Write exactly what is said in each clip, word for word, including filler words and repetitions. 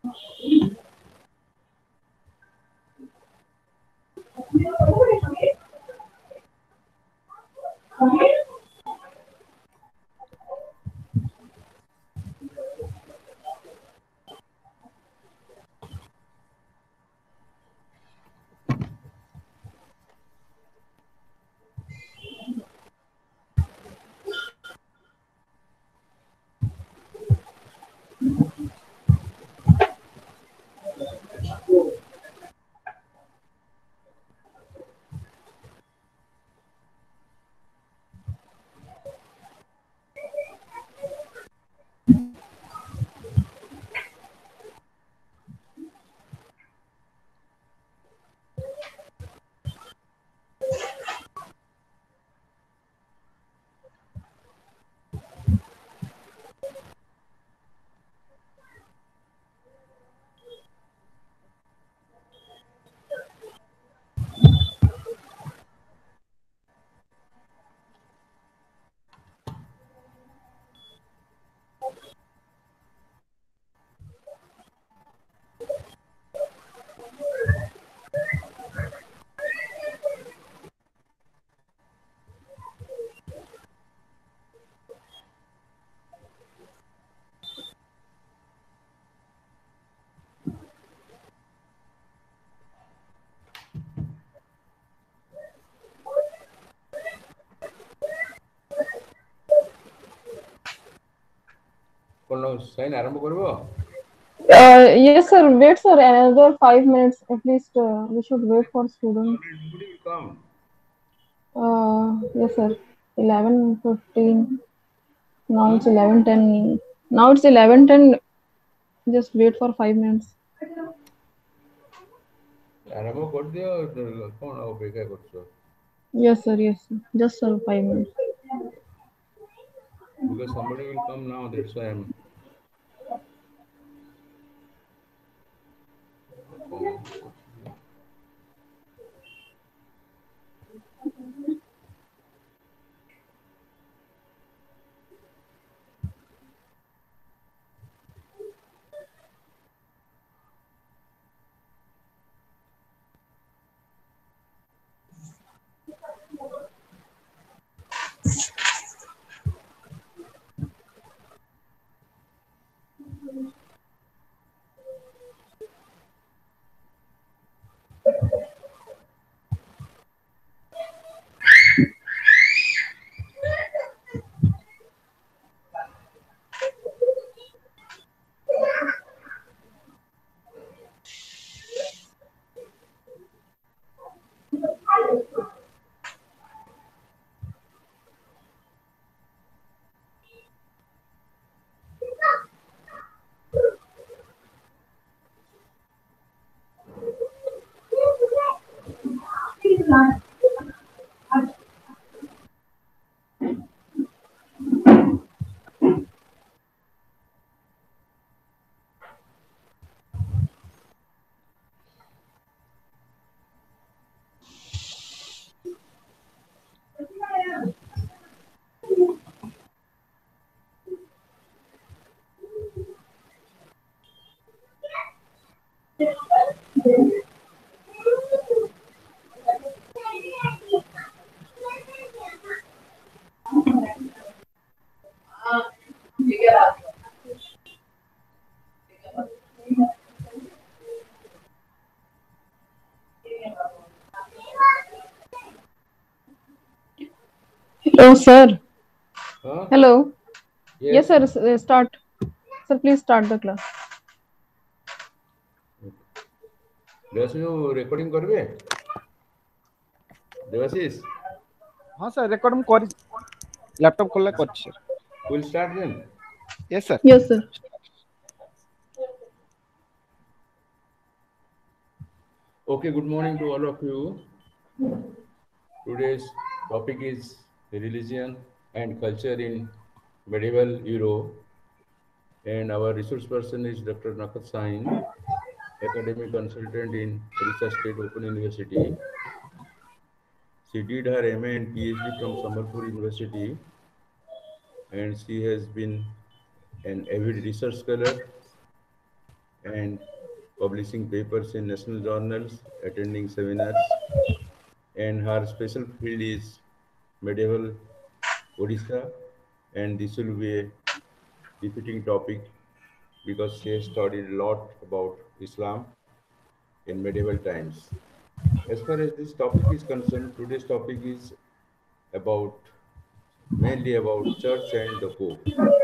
কোন সাইন আরম্ভ করব? Uh, yes, sir. Wait, sir. Another five minutes at least. Uh, we should wait for students. Nobody will come. Uh, yes, sir. Eleven fifteen. Now Huh? it's eleven ten. Now it's eleven ten. Just wait for five minutes. ଆରମ୍ଭ କରିଦିଅ, କଣ ଅପେକ୍ଷା କରୁଛ? Yes, sir. Yes, sir. Just sir, five minutes. Because somebody will come now, that's why I'm. Hello, sir. Huh? Hello. Yes, Yes. sir. s- uh, Start. Sir, please start the class. Debashish recording କରିବେ? ଦେବାଶିଷ, हाँ sir record में कर laptop खोलला कर sir we'll start then. Yes sir Yes, sir. Okay, good morning to all of you. Today's topic is religion and culture in medieval Europe, and our resource person is Doctor Nakat Sain, academic consultant in Orissa State Open University. She did her M A and PhD from Sambalpur University, and she has been an avid research scholar and publishing papers in national journals, attending seminars. And her special field is medieval Odisha, and this will be a repeating topic because she has studied a lot about Islam in medieval times. As far as this topic is concerned, today's topic is about mainly about church and the Pope.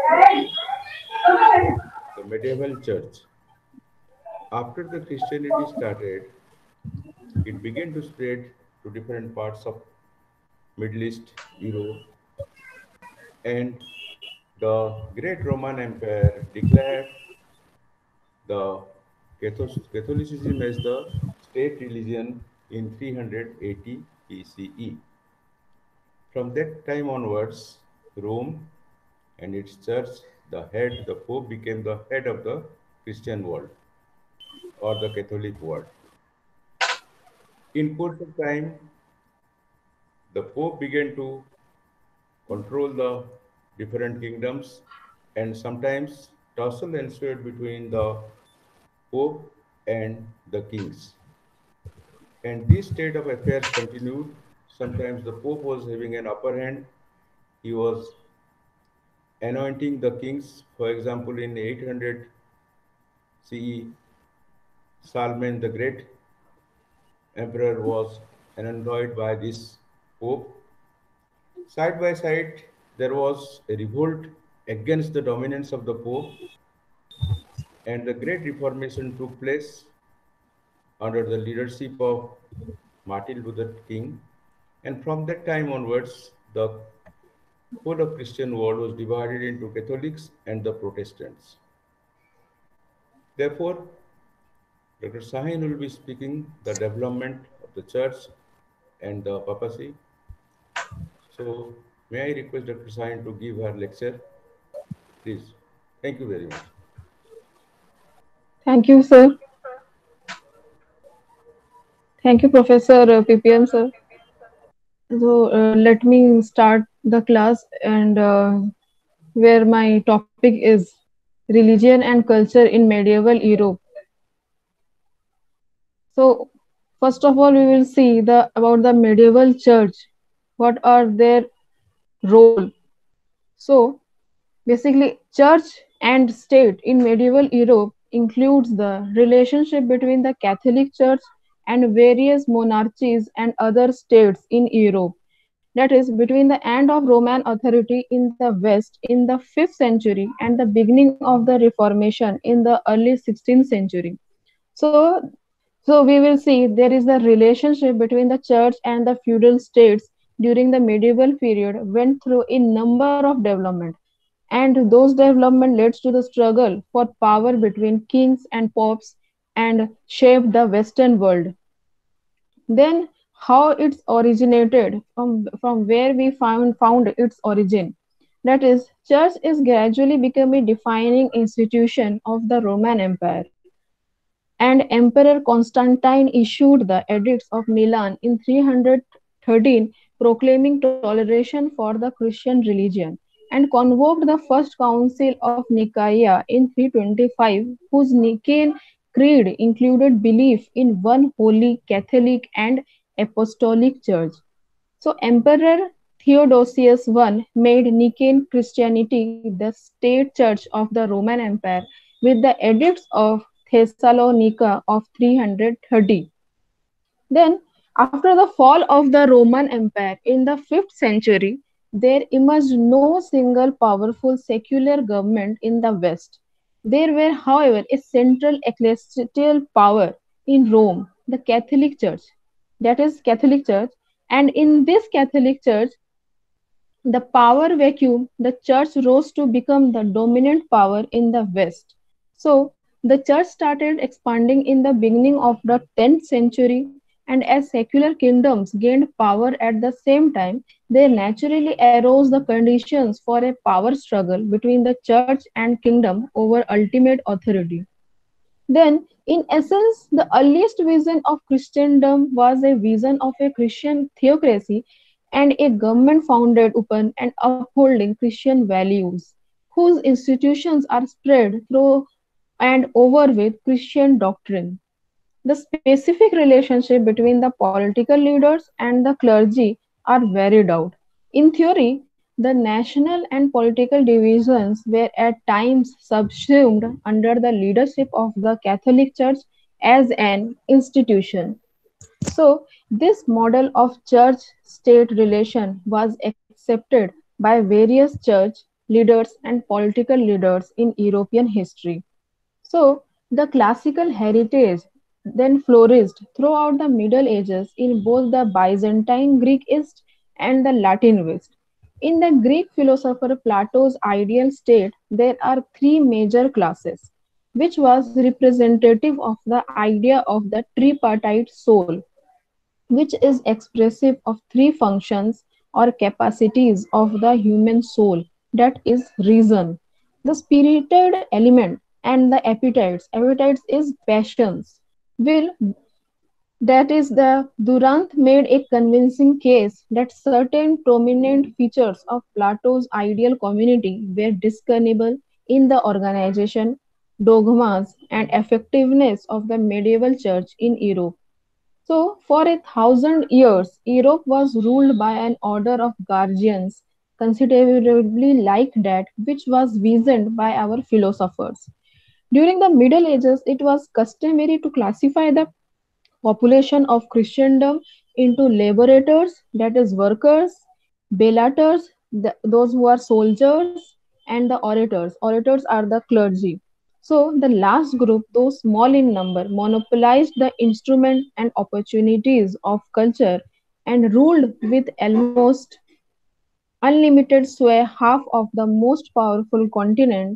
The medieval church. After the Christianity started, it began to spread to different parts of Middle East, Europe, and the great Roman Empire declared the Catho- Catholicism as the state religion in three hundred eighty B C E. From that time onwards, Rome and its church, the head, the Pope became the head of the Christian world or the Catholic world. In course of time, the Pope began to control the different kingdoms, and sometimes tussle ensued between the Pope and the kings. And this state of affairs continued. Sometimes the Pope was having an upper hand. He was anointing the kings. For example, in eight hundred C E, Salman the Great Emperor was anointed by this Pope. Side by side, there was a revolt against the dominance of the Pope, and the Great Reformation took place under the leadership of Martin Luther King. And from that time onwards, the whole of Christian world was divided into Catholics and the Protestants. Therefore, Doctor Sahin will be speaking the development of the church and the papacy. So, may I request Doctor Sahin to give her lecture, please? Thank you very much. Thank you, sir. Thank you, Professor uh, P P M, sir. So uh, let me start the class, and uh, where my topic is religion and culture in medieval Europe. So first of all, we will see the about the medieval church. What are their role? So basically, church and state in medieval Europe includes the relationship between the Catholic Church and various monarchies and other states in Europe. That is, between the end of Roman authority in the West in the fifth century and the beginning of the Reformation in the early sixteenth century. So, so we will see there is a relationship between the church and the feudal states during the medieval period went through a number of development, and those development leads to the struggle for power between kings and popes and shaped the Western world. Then how it's originated, from from where we found found its origin. That is, church is gradually becoming a defining institution of the Roman Empire. And Emperor Constantine issued the Edicts of Milan in three hundred thirteen, proclaiming toleration for the Christian religion, and convoked the First Council of Nicaea in three twenty-five, whose Nicene Creed included belief in one holy Catholic and Apostolic Church. So Emperor Theodosius the First made Nicene Christianity the state church of the Roman Empire with the Edicts of Thessalonica of three hundred thirty. Then, after the fall of the Roman Empire in the fifth century, there emerged no single powerful secular government in the West. There were, however, a central ecclesiastical power in Rome, the Catholic Church. That is, Catholic Church. And in this Catholic Church, the power vacuum, the church rose to become the dominant power in the West. So, the church started expanding in the beginning of the tenth century, and as secular kingdoms gained power at the same time, there naturally arose the conditions for a power struggle between the church and kingdom over ultimate authority. Then, in essence, the earliest vision of Christendom was a vision of a Christian theocracy and a government founded upon and upholding Christian values, whose institutions are spread through and over with Christian doctrine. The specific relationship between the political leaders and the clergy are varied out. In theory, the national and political divisions were at times subsumed under the leadership of the Catholic Church as an institution. So, this model of church state relation was accepted by various church leaders and political leaders in European history. So, the classical heritage then flourished throughout the Middle Ages in both the Byzantine Greek East and the Latin West. In the Greek philosopher Plato's ideal state, there are three major classes, which was representative of the idea of the tripartite soul, which is expressive of three functions or capacities of the human soul, that is reason, the spirited element, and the appetites. Appetites is passions. Will that is the Durant made a convincing case that certain prominent features of Plato's ideal community were discernible in the organization, dogmas, and effectiveness of the medieval church in Europe. So, for a thousand years, Europe was ruled by an order of guardians considerably like that which was visioned by our philosophers. During the Middle Ages, it was customary to classify the population of Christendom into laborators, that is, workers, bellators, the, those who are soldiers, and the orators. Orators are the clergy. So, the last group, though small in number, monopolized the instrument and opportunities of culture and ruled with almost unlimited sway half of the most powerful continent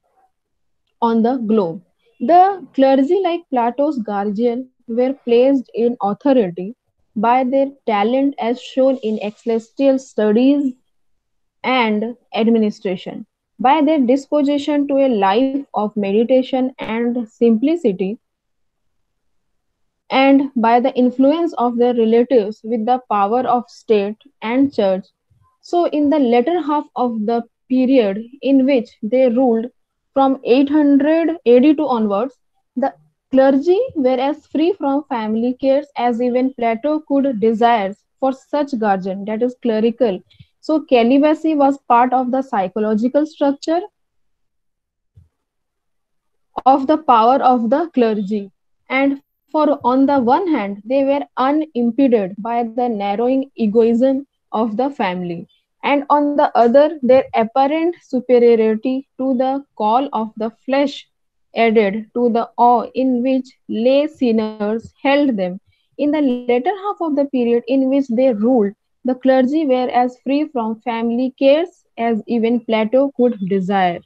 on the globe. The clergy, like Plato's guardian, were placed in authority by their talent as shown in ecclesiastical studies and administration, by their disposition to a life of meditation and simplicity, and by the influence of their relatives with the power of state and church. So, in the latter half of the period in which they ruled from eight hundred A D to onwards, the clergy were as free from family cares as even Plato could desire for such guardian, that is clerical. So, celibacy was part of the psychological structure of the power of the clergy. And for on the one hand, they were unimpeded by the narrowing egoism of the family, and on the other, their apparent superiority to the call of the flesh added to the awe in which lay sinners held them. In the latter half of the period in which they ruled, the clergy were as free from family cares as even Plato could desire.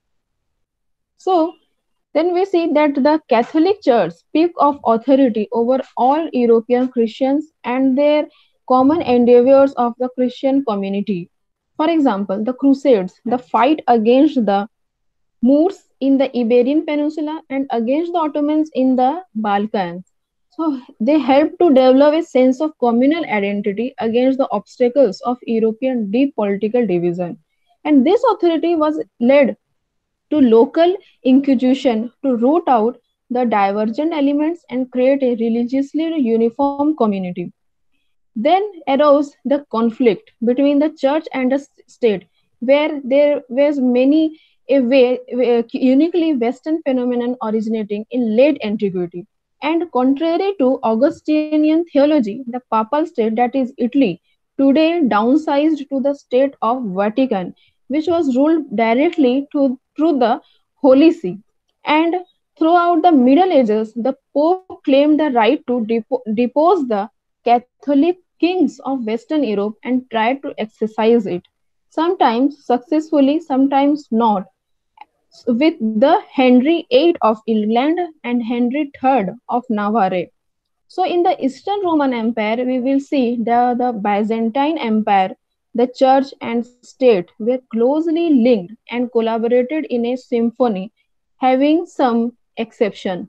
So, then we see that the Catholic Church speak of authority over all European Christians and their common endeavors of the Christian community. For example, the Crusades, the fight against the Moors in the Iberian Peninsula and against the Ottomans in the Balkans. So they helped to develop a sense of communal identity against the obstacles of European deep political division. And this authority was led to local inquisition to root out the divergent elements and create a religiously uniform community. Then arose the conflict between the church and the state, where there was many a way, a uniquely Western phenomenon originating in late antiquity. And contrary to Augustinian theology, the papal state, that is Italy, today downsized to the state of Vatican, which was ruled directly to, through the Holy See. And throughout the Middle Ages, the Pope claimed the right to depo- depose the Catholic kings of Western Europe and tried to exercise it, sometimes successfully, sometimes not, with the Henry the eighth of England and Henry the third of Navarre. So, in the Eastern Roman Empire, we will see the, the Byzantine Empire, the church and state were closely linked and collaborated in a symphony, having some exception.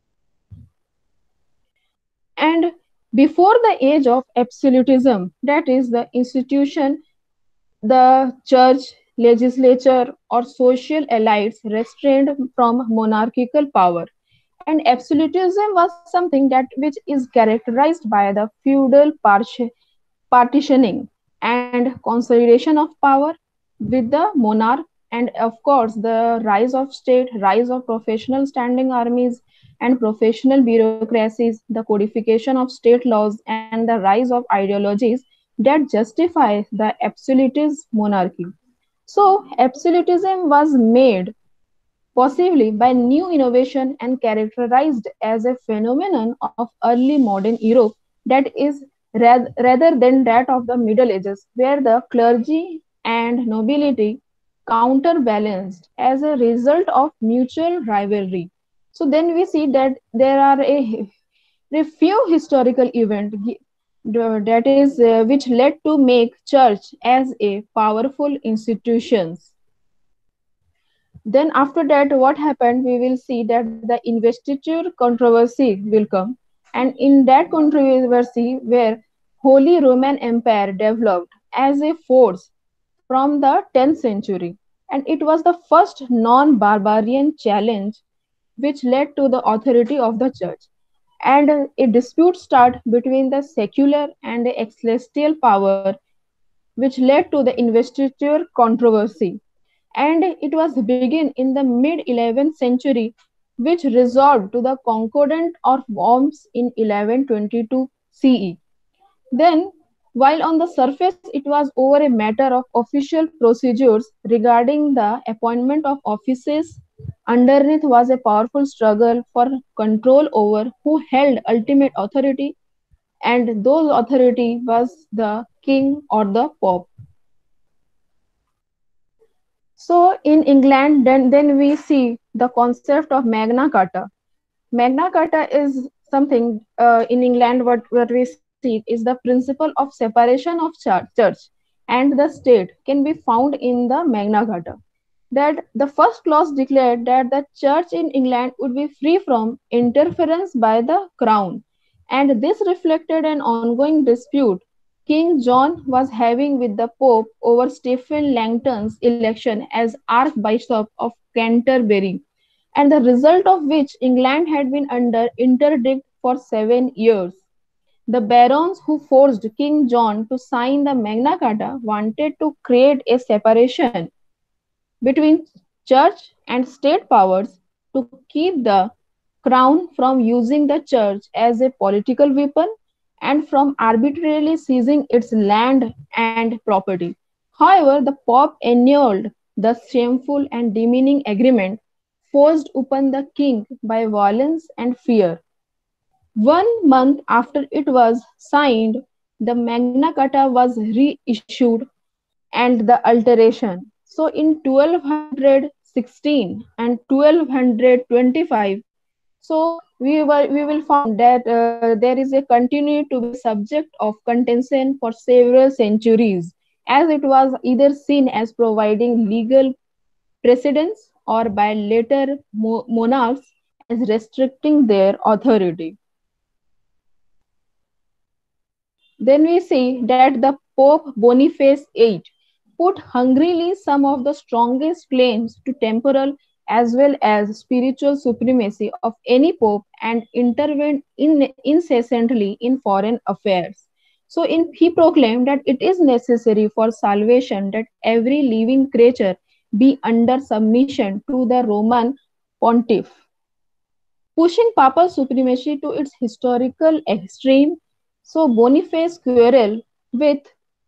And before the age of absolutism, that is the institution, the church legislature, or social elites restrained from monarchical power. And absolutism was something that which is characterized by the feudal parti- partitioning and consolidation of power with the monarch, and of course the rise of state, rise of professional standing armies and professional bureaucracies, the codification of state laws, and the rise of ideologies that justify the absolutist monarchy. So absolutism was made possibly by new innovation and characterized as a phenomenon of early modern Europe that is rath- rather than that of the Middle Ages, where the clergy and nobility counterbalanced as a result of mutual rivalry. So then we see that there are a, a few historical events that is uh, which led to make church as a powerful institutions. Then after that, what happened? We will see that the investiture controversy will come, and in that controversy, where Holy Roman Empire developed as a force from the tenth century, and it was the first non-barbarian challenge which led to the authority of the church, and a dispute started between the secular and the ecclesiastical power, which led to the investiture controversy, and it was begin in the mid eleventh century, which resolved to the Concordat of Worms in eleven twenty-two C E. Then, while on the surface it was over a matter of official procedures regarding the appointment of offices, underneath was a powerful struggle for control over who held ultimate authority, and those authority was the king or the pope. So in England, then, then we see the concept of Magna Carta. Magna Carta is something uh, in England what, what we see is the principle of separation of church, church and the state can be found in the Magna Carta. That the first clause declared that the church in England would be free from interference by the crown, and this reflected an ongoing dispute King John was having with the Pope over Stephen Langton's election as Archbishop of Canterbury, and the result of which England had been under interdict for seven years. The barons who forced King John to sign the Magna Carta wanted to create a separation between church and state powers to keep the crown from using the church as a political weapon and from arbitrarily seizing its land and property. However, the Pope annulled the shameful and demeaning agreement forced upon the king by violence and fear. One month after it was signed, the Magna Carta was reissued and the alteration. So in twelve sixteen and twelve twenty-five, so we will, we will find that uh, there is a continued to be a subject of contention for several centuries, as it was either seen as providing legal precedence or by later mo- monarchs as restricting their authority. Then we see that the Pope Boniface the eighth put hungrily some of the strongest claims to temporal as well as spiritual supremacy of any pope and intervened in, incessantly in foreign affairs. So in, he proclaimed that it is necessary for salvation that every living creature be under submission to the Roman pontiff, pushing papal supremacy to its historical extreme. So Boniface quarrel with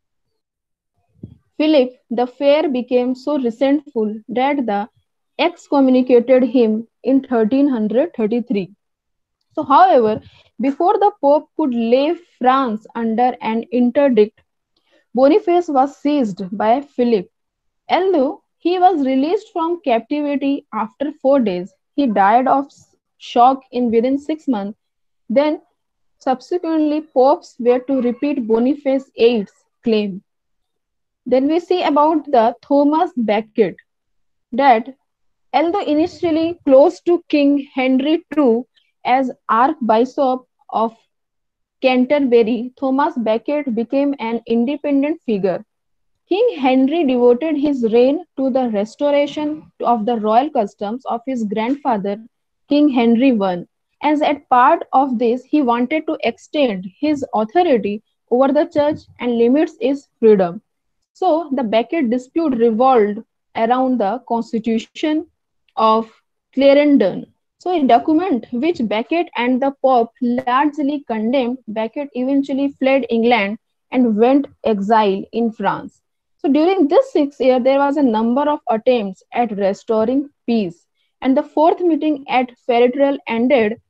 Philip the Fair became so resentful that the excommunicated him in thirteen thirty-three. So, however, before the Pope could lay France under an interdict, Boniface was seized by Philip. Although he was released from captivity after four days, he died of shock in within six months. Then, subsequently, popes were to repeat Boniface the eighth's claim. Then we see about the Thomas Becket that although initially close to King Henry the second as Archbishop of Canterbury, Thomas Becket became an independent figure. King Henry devoted his reign to the restoration of the royal customs of his grandfather, King Henry the First. As a part of this, he wanted to extend his authority over the church and limits its freedom. So the Becket dispute revolved around the Constitution of Clarendon. So a document which Becket and the Pope largely condemned. Becket eventually fled England and went exile in France. So during this six years, there was a number of attempts at restoring peace, and the fourth meeting at Ferretrel ended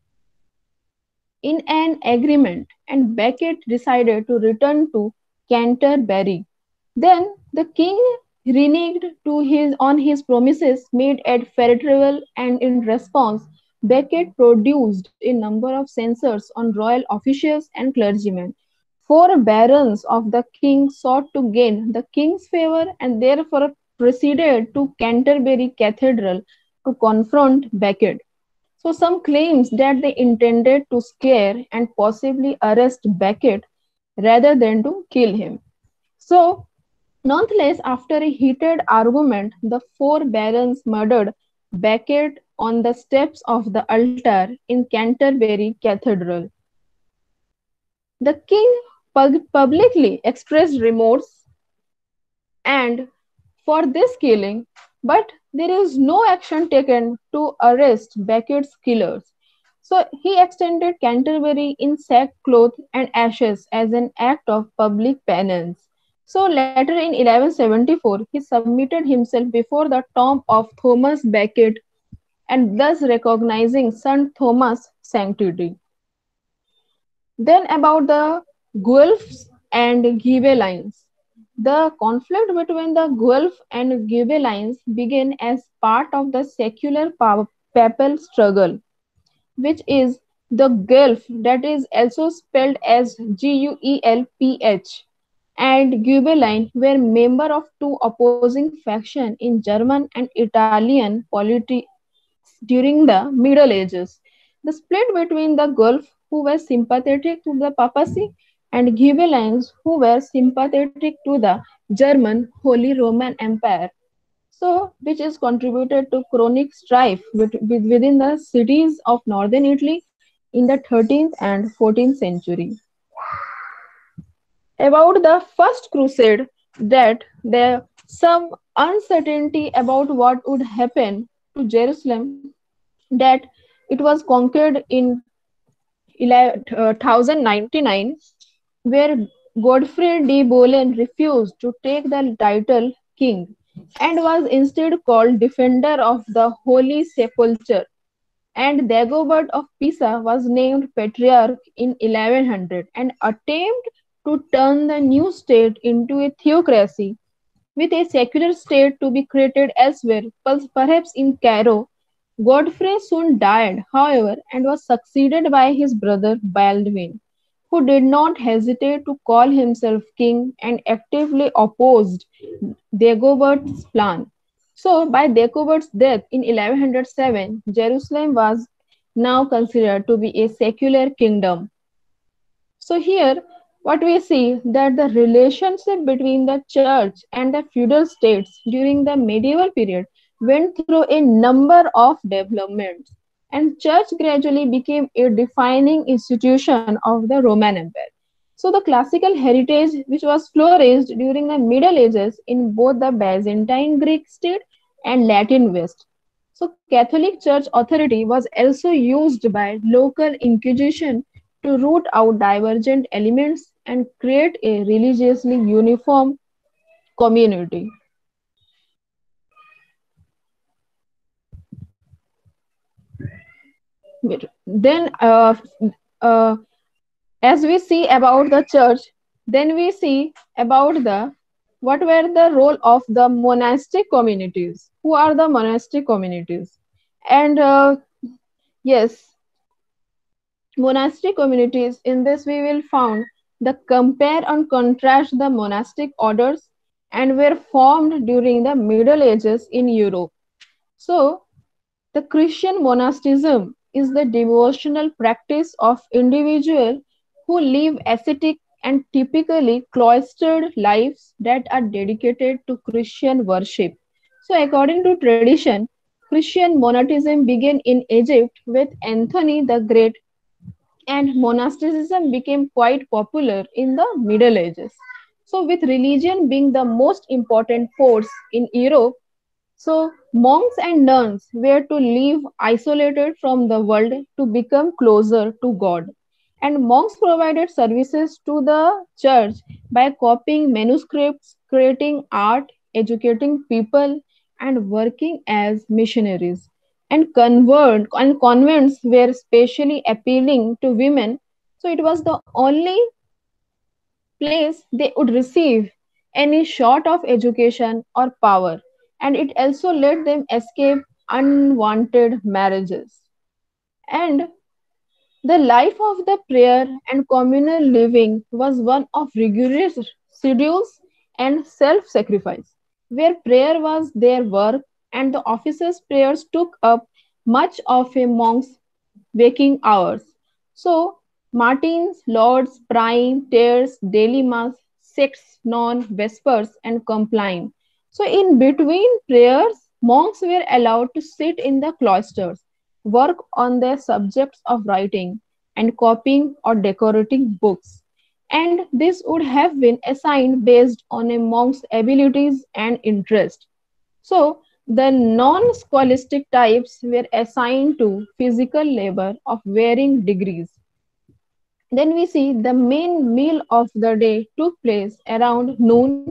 in an agreement, and Becket decided to return to Canterbury. Then the king reneged to his, on his promises made at Ferretrel, and in response, Becket produced a number of censures on royal officials and clergymen. Four barons of the king sought to gain the king's favor and therefore proceeded to Canterbury Cathedral to confront Becket. So some claims that they intended to scare and possibly arrest Becket rather than to kill him. So nonetheless, after a heated argument, the four barons murdered Becket on the steps of the altar in Canterbury Cathedral. The king pub- publicly expressed remorse and for this killing, but there is no action taken to arrest Becket's killers. So he extended Canterbury in sackcloth and ashes as an act of public penance. So later in eleven seventy-four, he submitted himself before the tomb of Thomas Becket and thus recognizing Saint Thomas' sanctity. Then about the Guelphs and Ghibellines. The conflict between the Guelph and Ghibellines began as part of the secular pa- papal struggle, which is the Guelph, that is also spelled as G U E L P H, and Ghibelline were members of two opposing factions in German and Italian politics during the Middle Ages. The split between the Guelph, who were sympathetic to the papacy, and Ghibellines, who were sympathetic to the German Holy Roman Empire, so which is contributed to chronic strife with, with, within the cities of northern Italy in the thirteenth and fourteenth century. About the First Crusade, that there some uncertainty about what would happen to Jerusalem, that it was conquered in one thousand ninety-nine, where Godfrey de Bouillon refused to take the title king and was instead called defender of the Holy Sepulchre, and Dagobert of Pisa was named patriarch in eleven hundred, an attempt to turn the new state into a theocracy, with a secular state to be created elsewhere, perhaps in Cairo. Godfrey soon died, however, and was succeeded by his brother Baldwin, who did not hesitate to call himself king and actively opposed Dagobert's plan. So, by Dagobert's death in eleven oh seven, Jerusalem was now considered to be a secular kingdom. So, here what we see that the relationship between the church and the feudal states during the medieval period went through a number of developments, and church gradually became a defining institution of the Roman Empire. So the classical heritage which was flourished during the Middle Ages in both the Byzantine Greek state and Latin West. So Catholic Church authority was also used by local inquisition to root out divergent elements and create a religiously uniform community. Then, uh, uh, as we see about the church, then we see about the what were the role of the monastic communities. Who are the monastic communities? And uh, yes, monastic communities. In this, we will found the compare and contrast the monastic orders and were formed during the Middle Ages in Europe. So, the Christian monasticism is the devotional practice of individuals who live ascetic and typically cloistered lives that are dedicated to Christian worship. So, according to tradition, Christian monasticism began in Egypt with Anthony the Great, and monasticism became quite popular in the Middle Ages. So, with religion being the most important force in Europe, so monks and nuns were to live isolated from the world to become closer to God. And monks provided services to the church by copying manuscripts, creating art, educating people, and working as missionaries. And convert and convents were specially appealing to women, so it was the only place they would receive any sort of education or power, and it also let them escape unwanted marriages. And the life of the prayer and communal living was one of rigorous schedules and self sacrifice, where prayer was their work and the officers' prayers took up much of a monk's waking hours. So, matins, lauds, prime, tears, daily mass, six, non, vespers, and compline. So, in between prayers, monks were allowed to sit in the cloisters, work on their subjects of writing and copying or decorating books. And this would have been assigned based on a monk's abilities and interest. So, the non scholastic types were assigned to physical labor of varying degrees. Then we see the main meal of the day took place around noon,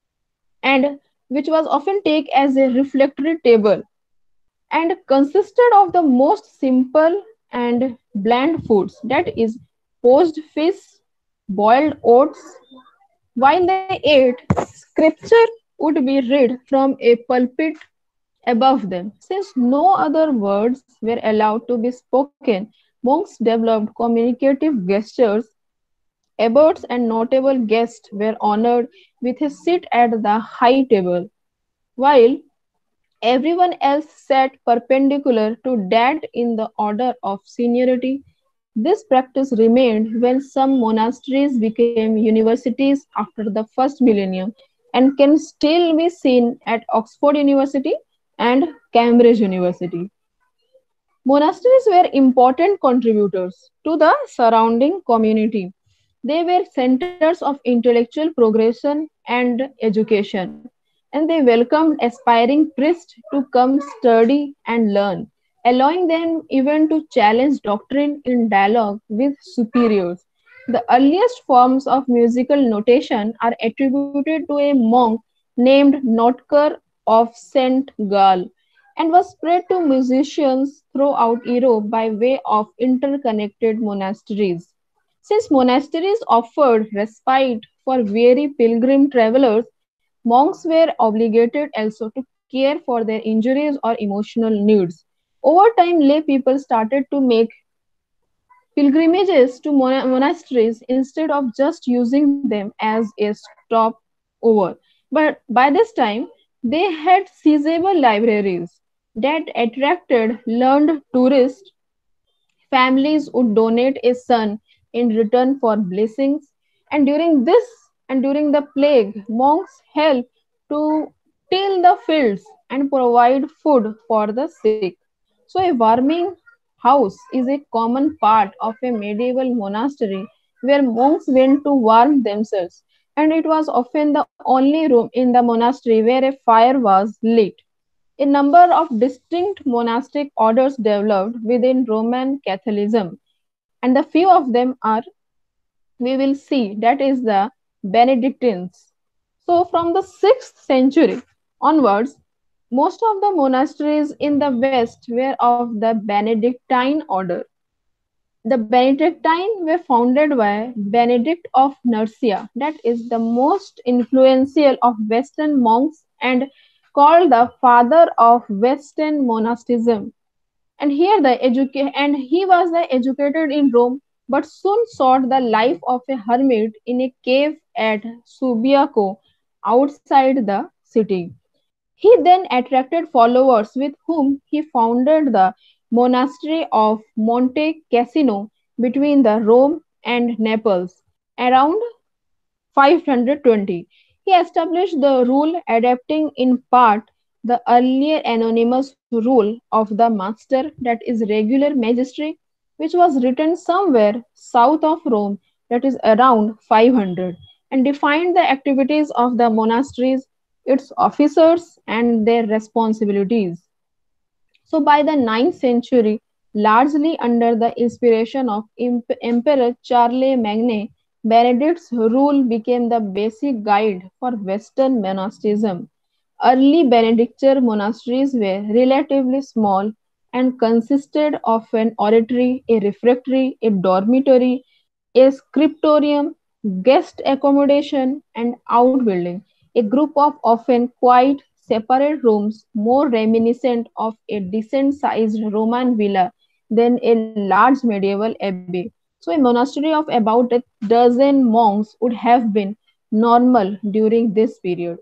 and which was often taken as a reflectory table and consisted of the most simple and bland foods, that is, poached fish, boiled oats. While they ate, scripture would be read from a pulpit above them. Since no other words were allowed to be spoken, monks developed communicative gestures. Abbots and notable guests were honored with a seat at the high table, while everyone else sat perpendicular to that in the order of seniority. This practice remained when some monasteries became universities after the first millennium and can still be seen at Oxford University and Cambridge University. Monasteries were important contributors to the surrounding community. They were centers of intellectual progression and education, and they welcomed aspiring priests to come study and learn, allowing them even to challenge doctrine in dialogue with superiors. The earliest forms of musical notation are attributed to a monk named Notker of Saint Gall, and was spread to musicians throughout Europe by way of interconnected monasteries. Since monasteries offered respite for weary pilgrim travelers, monks were obligated also to care for their injuries or emotional needs. Over time, lay people started to make pilgrimages to mona- monasteries instead of just using them as a stopover. But by this time, they had sizable libraries that attracted learned tourists. Families would donate a son in return for blessings, and during this and during the plague, monks helped to till the fields and provide food for the sick. So, a warming house is a common part of a medieval monastery where monks went to warm themselves, and it was often the only room in the monastery where a fire was lit. A number of distinct monastic orders developed within Roman Catholicism, and the few of them are we will see that is the Benedictines. So, from the sixth century onwards, most of the monasteries in the West were of the Benedictine order. The Benedictine were founded by Benedict of Nursia, that is the most influential of Western monks and called the father of Western monasticism. And here the educa- and he was the educated in Rome, but soon sought the life of a hermit in a cave at Subiaco outside the city. He then attracted followers with whom he founded the monastery of Monte Cassino between the Rome and Naples around five hundred twenty. He established the rule adapting in part the earlier anonymous rule of the master, that is regular magistry, which was written somewhere south of Rome, that is around five hundred, and defined the activities of the monasteries, its officers, and their responsibilities. So, by the ninth century, largely under the inspiration of Imp- Emperor Charlemagne, Benedict's rule became the basic guide for Western monasticism. Early Benedictine monasteries were relatively small and consisted of an oratory, a refectory, a dormitory, a scriptorium, guest accommodation, and outbuilding, a group of often quite separate rooms more reminiscent of a decent sized Roman villa than a large medieval abbey. So, a monastery of about a dozen monks would have been normal during this period.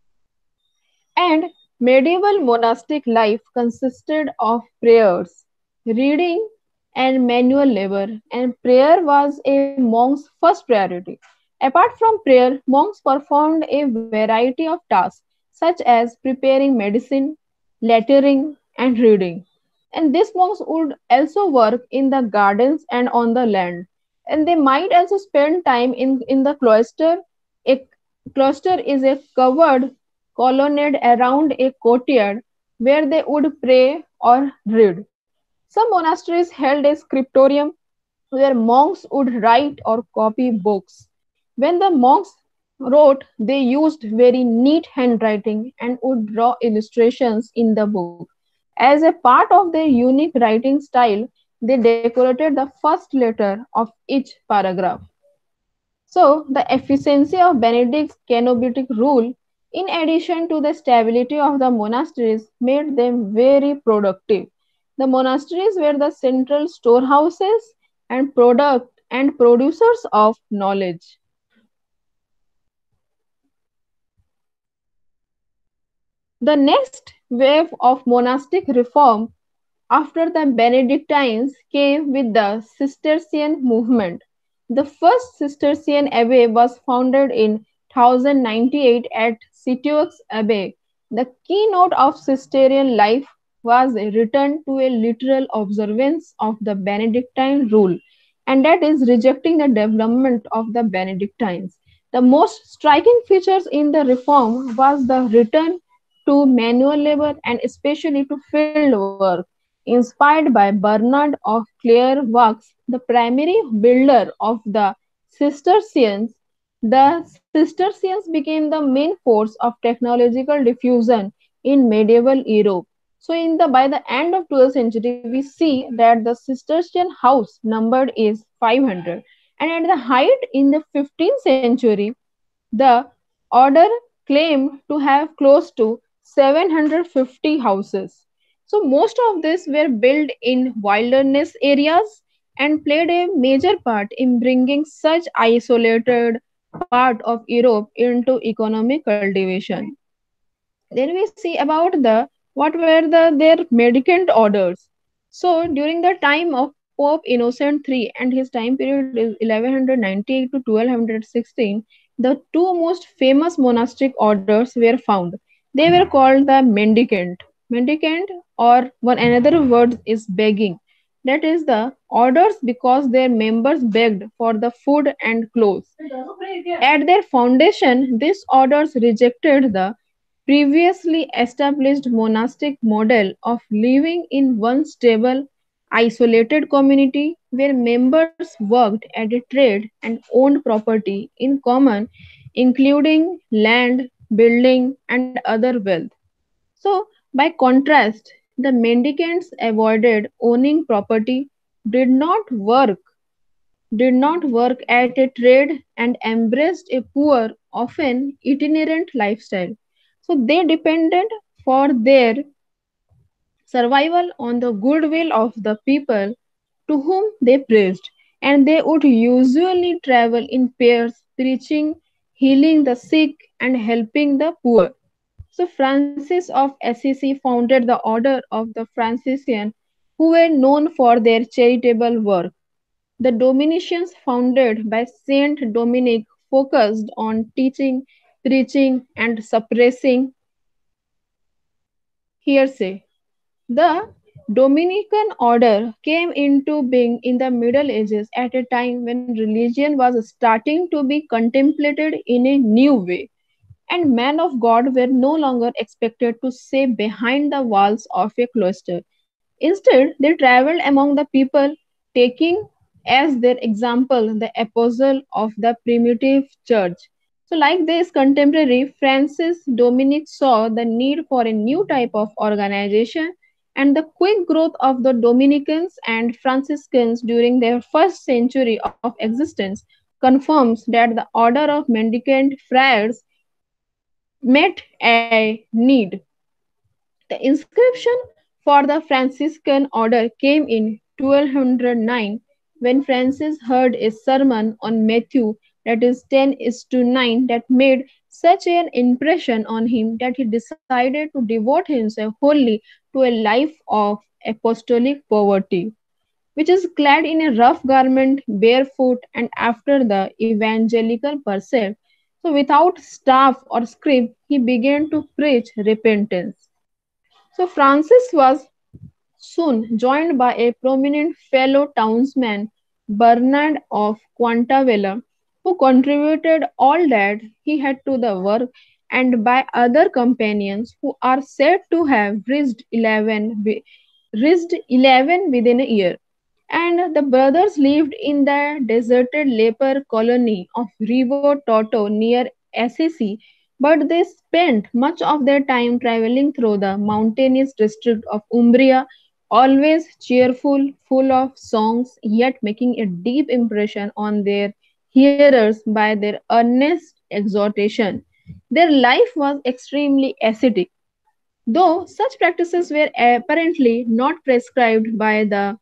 And medieval monastic life consisted of prayers, reading, and manual labor, and prayer was a monk's first priority. Apart from prayer, monks performed a variety of tasks such as preparing medicine, lettering, and reading. And these monks would also work in the gardens and on the land. And they might also spend time in, in the cloister. A cloister is a covered colonnade around a courtyard where they would pray or read. Some monasteries held a scriptorium where monks would write or copy books. When the monks wrote, they used very neat handwriting and would draw illustrations in the book. As a part of their unique writing style, they decorated the first letter of each paragraph. So, the efficiency of Benedict's cenobitic rule, in addition to the stability of the monasteries, made them very productive. The monasteries were the central storehouses and product and producers of knowledge. The next wave of monastic reform after the Benedictines came with the Cistercian movement. The first Cistercian abbey was founded in one thousand ninety-eight at Citeaux Abbey. The keynote of Cistercian life was a return to a literal observance of the Benedictine rule, and that is rejecting the development of the Benedictines. The most striking features in the reform was the return to manual labor and especially to field work. Inspired by Bernard of Clairvaux, the primary builder of the Cistercians, the Cistercians became the main force of technological diffusion in medieval Europe. So, in the by the end of twelfth century, we see that the Cistercian house numbered is five hundred, and at the height in the fifteenth century, the order claimed to have close to seven hundred fifty houses. So most of these were built in wilderness areas and played a major part in bringing such isolated part of Europe into economic cultivation. Then we see about the what were the their mendicant orders. So during the time of Pope Innocent the third and his time period is eleven ninety-eight to twelve sixteen, the two most famous monastic orders were found. They were called the mendicant. Mendicant or one another word is begging. That is the orders because their members begged for the food and clothes. At their foundation, these orders rejected the previously established monastic model of living in one stable, isolated community where members worked at a trade and owned property in common, including land, building, and other wealth. So, by contrast, the mendicants avoided owning property, did not work did not work at a trade and embraced a poor, often itinerant lifestyle. So they depended for their survival on the goodwill of the people to whom they preached, and they would usually travel in pairs, preaching, healing the sick, and helping the poor. So Francis of Assisi founded the order of the Franciscan, who were known for their charitable work. The Dominicians, founded by Saint Dominic focused on teaching, preaching, and suppressing hearsay. The Dominican order came into being in the Middle Ages at a time when religion was starting to be contemplated in a new way, and men of God were no longer expected to stay behind the walls of a cloister. Instead, they traveled among the people, taking as their example the apostle of the primitive church. So, like this contemporary, Francis Dominic saw the need for a new type of organization, and the quick growth of the Dominicans and Franciscans during their first century of existence confirms that the order of mendicant friars met a need. The inscription for the Franciscan order came in twelve oh nine when Francis heard a sermon on Matthew, that is ten is to nine, that made such an impression on him that he decided to devote himself wholly to a life of apostolic poverty, which is clad in a rough garment, barefoot, and after the evangelical precept. So, without staff or script, he began to preach repentance. So Francis was soon joined by a prominent fellow townsman, Bernard of Quantavella, who contributed all that he had to the work, and by other companions who are said to have reached eleven, wi- reached eleven within a year. And the brothers lived in the deserted leper colony of Rio Toto near Assisi, but they spent much of their time traveling through the mountainous district of Umbria, always cheerful, full of songs, yet making a deep impression on their hearers by their earnest exhortation. Their life was extremely ascetic, though such practices were apparently not prescribed by the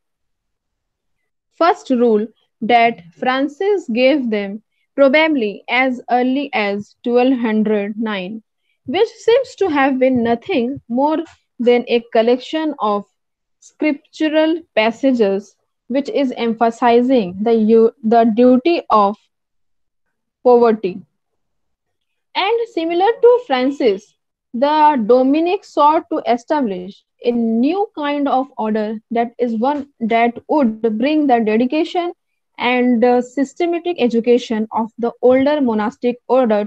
first rule that Francis gave them, probably as early as twelve oh nine, which seems to have been nothing more than a collection of scriptural passages which is emphasizing the, u- the duty of poverty. And similar to Francis, the Dominic sought to establish a new kind of order, that is one that would bring the dedication and uh, systematic education of the older monastic orders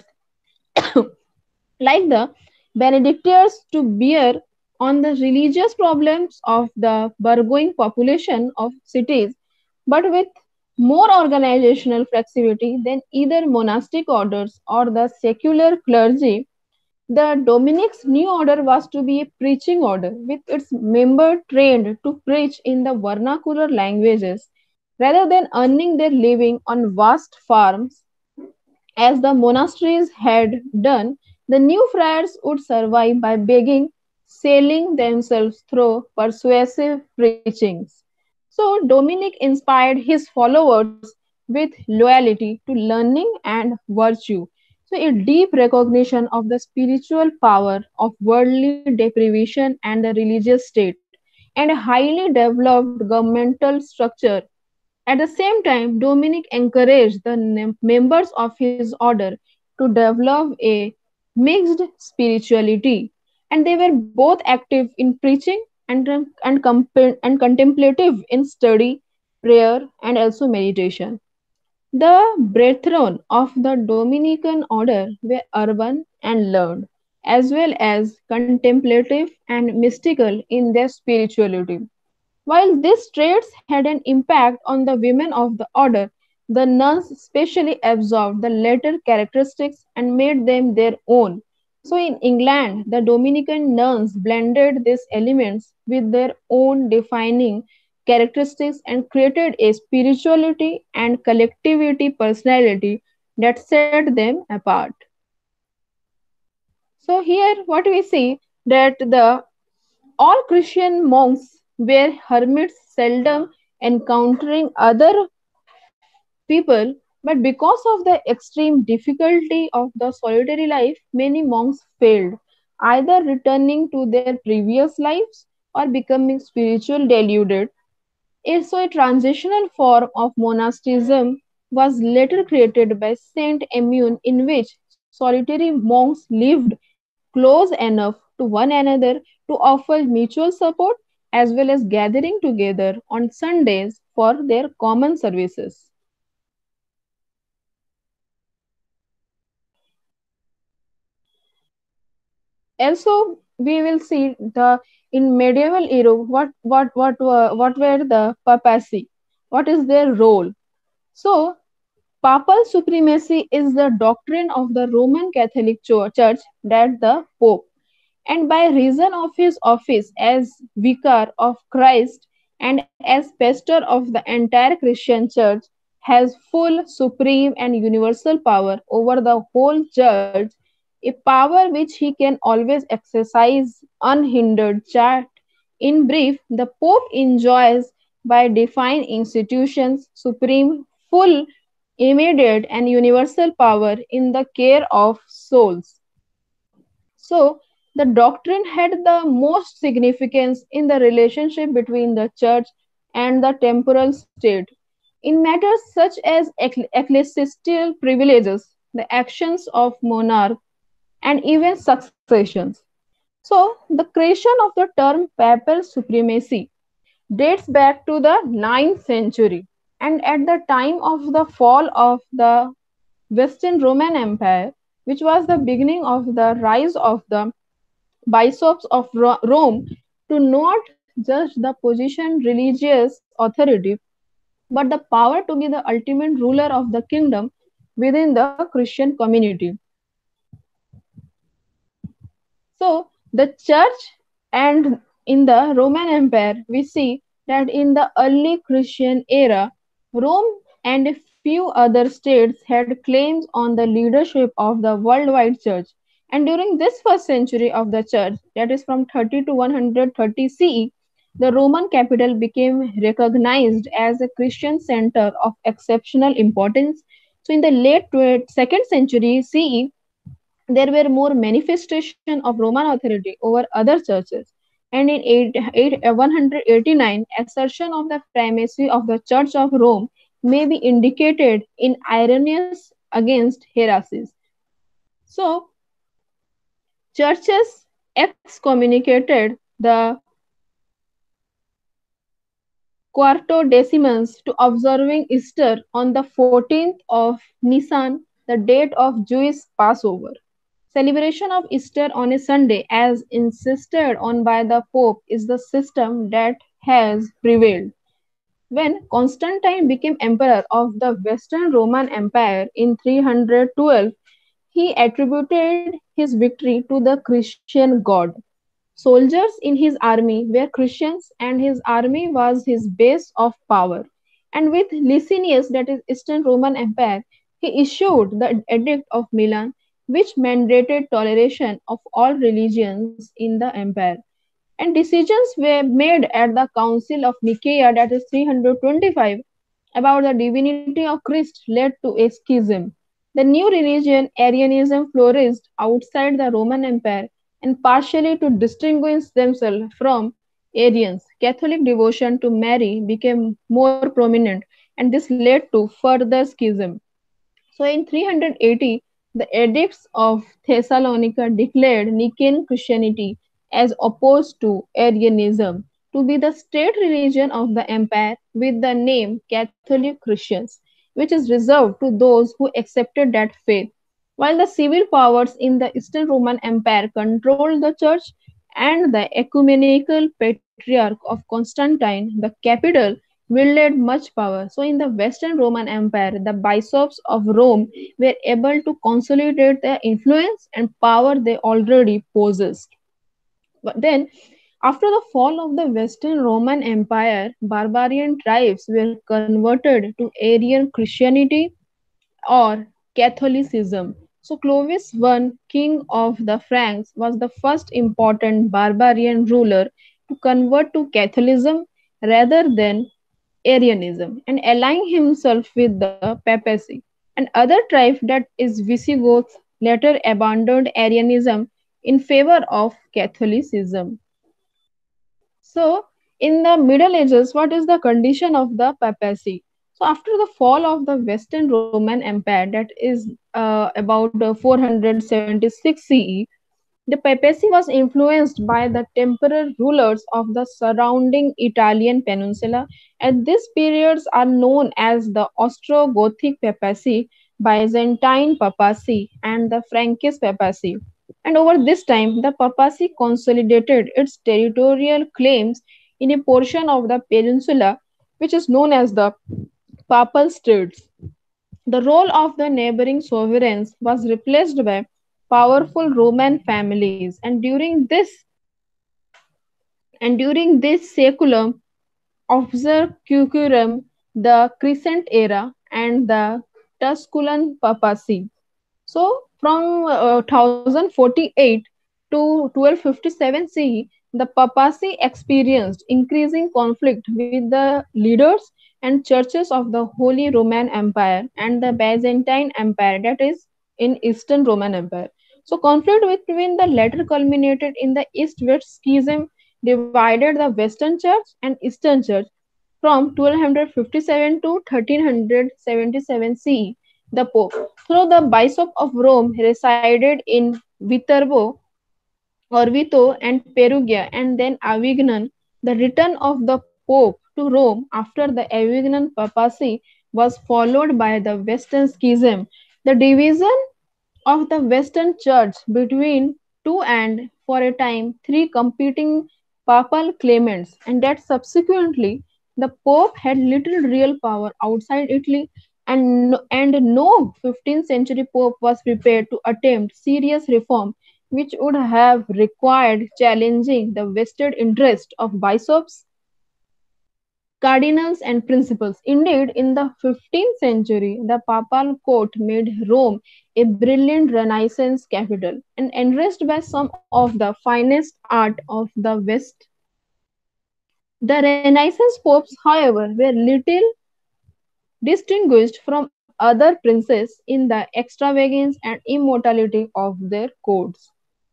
like the Benedictines to bear on the religious problems of the burgeoning population of cities, but with more organizational flexibility than either monastic orders or the secular clergy. The Dominic's new order was to be a preaching order, with its members trained to preach in the vernacular languages rather than earning their living on vast farms as the monasteries had done. The new friars would survive by begging, selling themselves through persuasive preachings. So Dominic inspired his followers with loyalty to learning and virtue. So a deep recognition of the spiritual power of worldly deprivation and the religious state, and a highly developed governmental structure. At the same time, Dominic encouraged the nem- members of his order to develop a mixed spirituality, and they were both active in preaching and, and, comp- and contemplative in study, prayer, and also meditation. The brethren of the Dominican order were urban and learned, as well as contemplative and mystical in their spirituality. While these traits had an impact on the women of the order, the nuns specially absorbed the latter characteristics and made them their own. So in England, the Dominican nuns blended these elements with their own defining characteristics and created a spirituality and collectivity personality that set them apart. So here what we see that the all Christian monks were hermits, seldom encountering other people, but because of the extreme difficulty of the solitary life, many monks failed, either returning to their previous lives or becoming spiritual deluded. It's so a transitional form of monasticism was later created by Saint Emune, in which solitary monks lived close enough to one another to offer mutual support as well as gathering together on Sundays for their common services. Also, we will see the in medieval era what what what were what were the papacy, what is their role. So papal supremacy is the doctrine of the Roman Catholic Cho- Church that the Pope, and by reason of his office as vicar of Christ and as pastor of the entire Christian church, has full, supreme, and universal power over the whole church, a power which he can always exercise unhindered. Chat. In brief, the Pope enjoys by divine institutions supreme, full, immediate, and universal power in the care of souls. So, the doctrine had the most significance in the relationship between the church and the temporal state. In matters such as eccle- ecclesiastical privileges, the actions of monarch, and even successions. So, the creation of the term papal supremacy dates back to the ninth century, and at the time of the fall of the Western Roman Empire, which was the beginning of the rise of the bishops of Ro- Rome, to not just the position religious authority, but the power to be the ultimate ruler of the kingdom within the Christian community. So, the church and in the Roman Empire, we see that in the early Christian era, Rome and a few other states had claims on the leadership of the worldwide church. And during this first century of the church, that is from thirty to one hundred thirty C E, the Roman capital became recognized as a Christian center of exceptional importance. So, in the late tw- second century C E, there were more manifestation of Roman authority over other churches. And in eight, eight, uh, one eighty-nine, assertion of the primacy of the Church of Rome may be indicated in Irenaeus against heresies. So, churches excommunicated the Quartodecimans to observing Easter on the fourteenth of Nisan, the date of Jewish Passover. Celebration of Easter on a Sunday, as insisted on by the Pope, is the system that has prevailed. When Constantine became emperor of the Western Roman Empire in three hundred twelve, he attributed his victory to the Christian god. Soldiers in his army were Christians, and his army was his base of power. And with Licinius, that is Eastern Roman Empire, he issued the Edict of Milan, which mandated toleration of all religions in the empire. And decisions were made at the Council of Nicaea, that is three hundred twenty-five, about the divinity of Christ led to a schism. The new religion, Arianism, flourished outside the Roman Empire, and partially to distinguish themselves from Arians, Catholic devotion to Mary became more prominent, and this led to further schism. So in three hundred eighty, the edicts of Thessalonica declared Nicene Christianity, as opposed to Arianism, to be the state religion of the empire with the name Catholic Christians, which is reserved to those who accepted that faith. While the civil powers in the Eastern Roman Empire controlled the church, and the ecumenical patriarch of Constantine, the capital, wielded much power. So, in the Western Roman Empire, the bishops of Rome were able to consolidate their influence and power they already possessed. But then, after the fall of the Western Roman Empire, barbarian tribes were converted to Arian Christianity or Catholicism. So Clovis I, king of the Franks, was the first important barbarian ruler to convert to Catholicism rather than Arianism, and aligning himself with the papacy. And other tribe, that is Visigoths, later abandoned Arianism in favor of Catholicism. So, in the Middle Ages, what is the condition of the papacy? So after the fall of the Western Roman Empire, that is uh, about uh, four hundred seventy-six C E, the papacy was influenced by the temporal rulers of the surrounding Italian peninsula, and these periods are known as the Ostrogothic papacy, Byzantine papacy, and the Frankish papacy. And over this time, the papacy consolidated its territorial claims in a portion of the peninsula which is known as the Papal States. The role of the neighboring sovereigns was replaced by powerful Roman families, and during this and during this saeculum obscurum, the Crescent era and the Tusculan papacy. So from uh, one thousand forty-eight to twelve fifty-seven C E, the papacy experienced increasing conflict with the leaders and churches of the Holy Roman Empire and the Byzantine Empire, that is in Eastern Roman Empire. So conflict between the latter culminated in the East-West schism, divided the Western Church and Eastern Church from twelve fifty-seven to thirteen seventy-seven C E. The Pope, through the Bishop of Rome, resided in Viterbo, Orvieto, and Perugia, and then Avignon. The return of the Pope to Rome after the Avignon papacy was followed by the Western Schism, the division of the Western Church between two and, for a time, three competing papal claimants, and that subsequently the Pope had little real power outside Italy, and, no- and no fifteenth century Pope was prepared to attempt serious reform which would have required challenging the vested interest of bishops, cardinals, and principals. Indeed, in the fifteenth century, the papal court made Rome a brilliant Renaissance capital and enriched by some of the finest art of the West. The Renaissance popes, however, were little distinguished from other princes in the extravagance and immortality of their courts.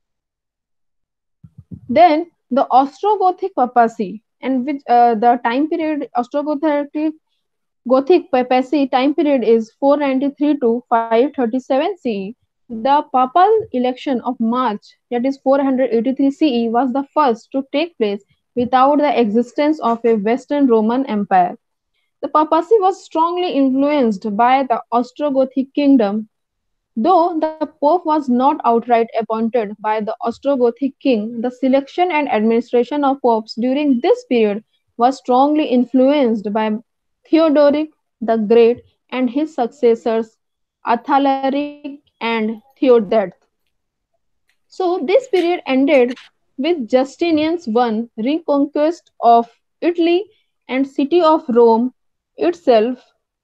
Then the Ostrogothic papacy, and which uh, the time period Ostrogothic Gothic papacy time period is four ninety-three to five thirty-seven C E. The papal election of March, that is four eighty-three C E, was the first to take place without the existence of a Western Roman Empire. The papacy was strongly influenced by the Ostrogothic kingdom. Though the Pope was not outright appointed by the Ostrogothic king, the selection and administration of popes during this period was strongly influenced by Theodoric the Great and his successors Athalaric and Theodat. So this period ended with Justinian's one reconquest of Italy and city of Rome itself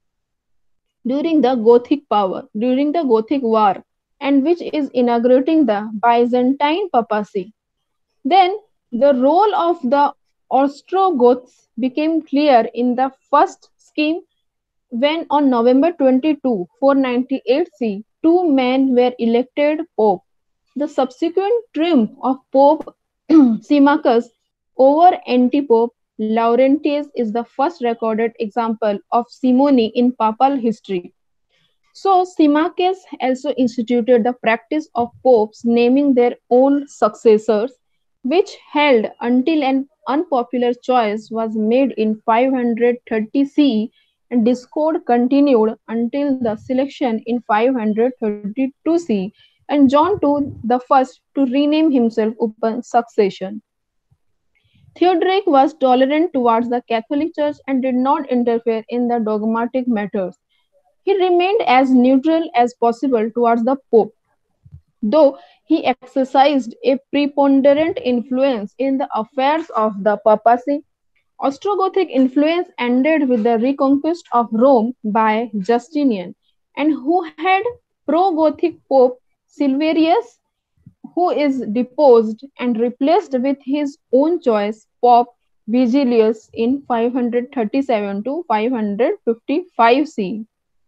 during the Gothic power, during the Gothic War, and which is inaugurating the Byzantine papacy. Then the role of the Ostrogoths became clear in the first scheme when on November twenty-second, four ninety-eight C, two men were elected pope. The subsequent triumph of Pope Symmachus over anti-pope Laurentius is the first recorded example of simony in papal history. So Symmachus also instituted the practice of popes naming their own successors, which held until an unpopular choice was made in five thirty C E, and discord continued until the selection in five thirty-two C E, and John the Second the first to rename himself upon succession. Theodoric was tolerant towards the Catholic Church and did not interfere in the dogmatic matters. He remained as neutral as possible towards the Pope, though he exercised a preponderant influence in the affairs of the papacy. Ostrogothic influence ended with the reconquest of Rome by Justinian, and who had pro-Gothic Pope Silverius, who is deposed and replaced with his own choice Pope Vigilius in five thirty-seven to five fifty-five C E.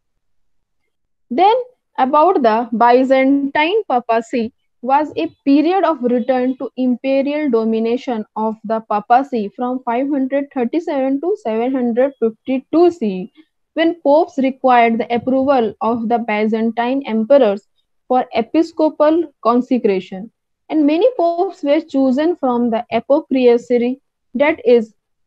Then, about the Byzantine papacy was a period of return to imperial domination of the papacy from five thirty-seven to seven fifty-two C E. when popes required the approval of the Byzantine emperors for episcopal consecration. And many popes were chosen from the apocryphacy, that is,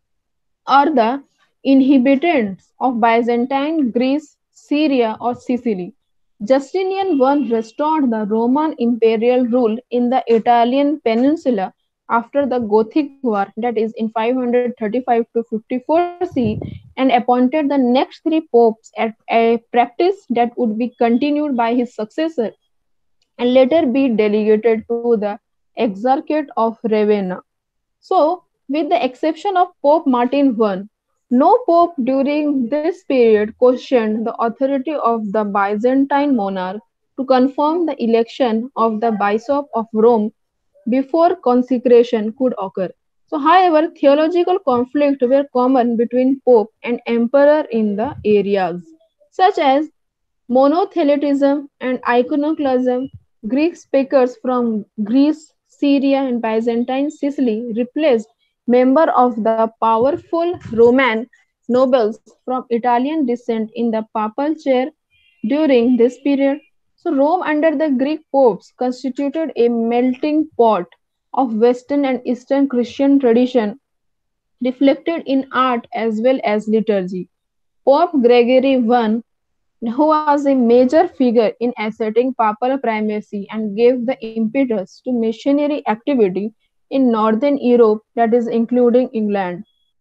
or the inhabitants of Byzantine Greece, Syria, or Sicily. Justinian I restored the Roman imperial rule in the Italian peninsula after the Gothic War, that is in five thirty-five to fifty-four C E, and appointed the next three popes at a practice that would be continued by his successor and later be delegated to the Exarchate of Ravenna. So, with the exception of Pope Martin I, no pope during this period questioned the authority of the Byzantine monarch to confirm the election of the Bishop of Rome before consecration could occur. So, however, theological conflicts were common between pope and emperor in the areas, such as monothelitism and iconoclasm. Greek speakers from Greece, Syria, and Byzantine Sicily replaced members of the powerful Roman nobles from Italian descent in the papal chair during this period. So, Rome under the Greek popes constituted a melting pot of Western and Eastern Christian tradition, reflected in art as well as liturgy. Pope Gregory I, who was a major figure in asserting papal primacy and gave the impetus to missionary activity in northern Europe, that is, including England.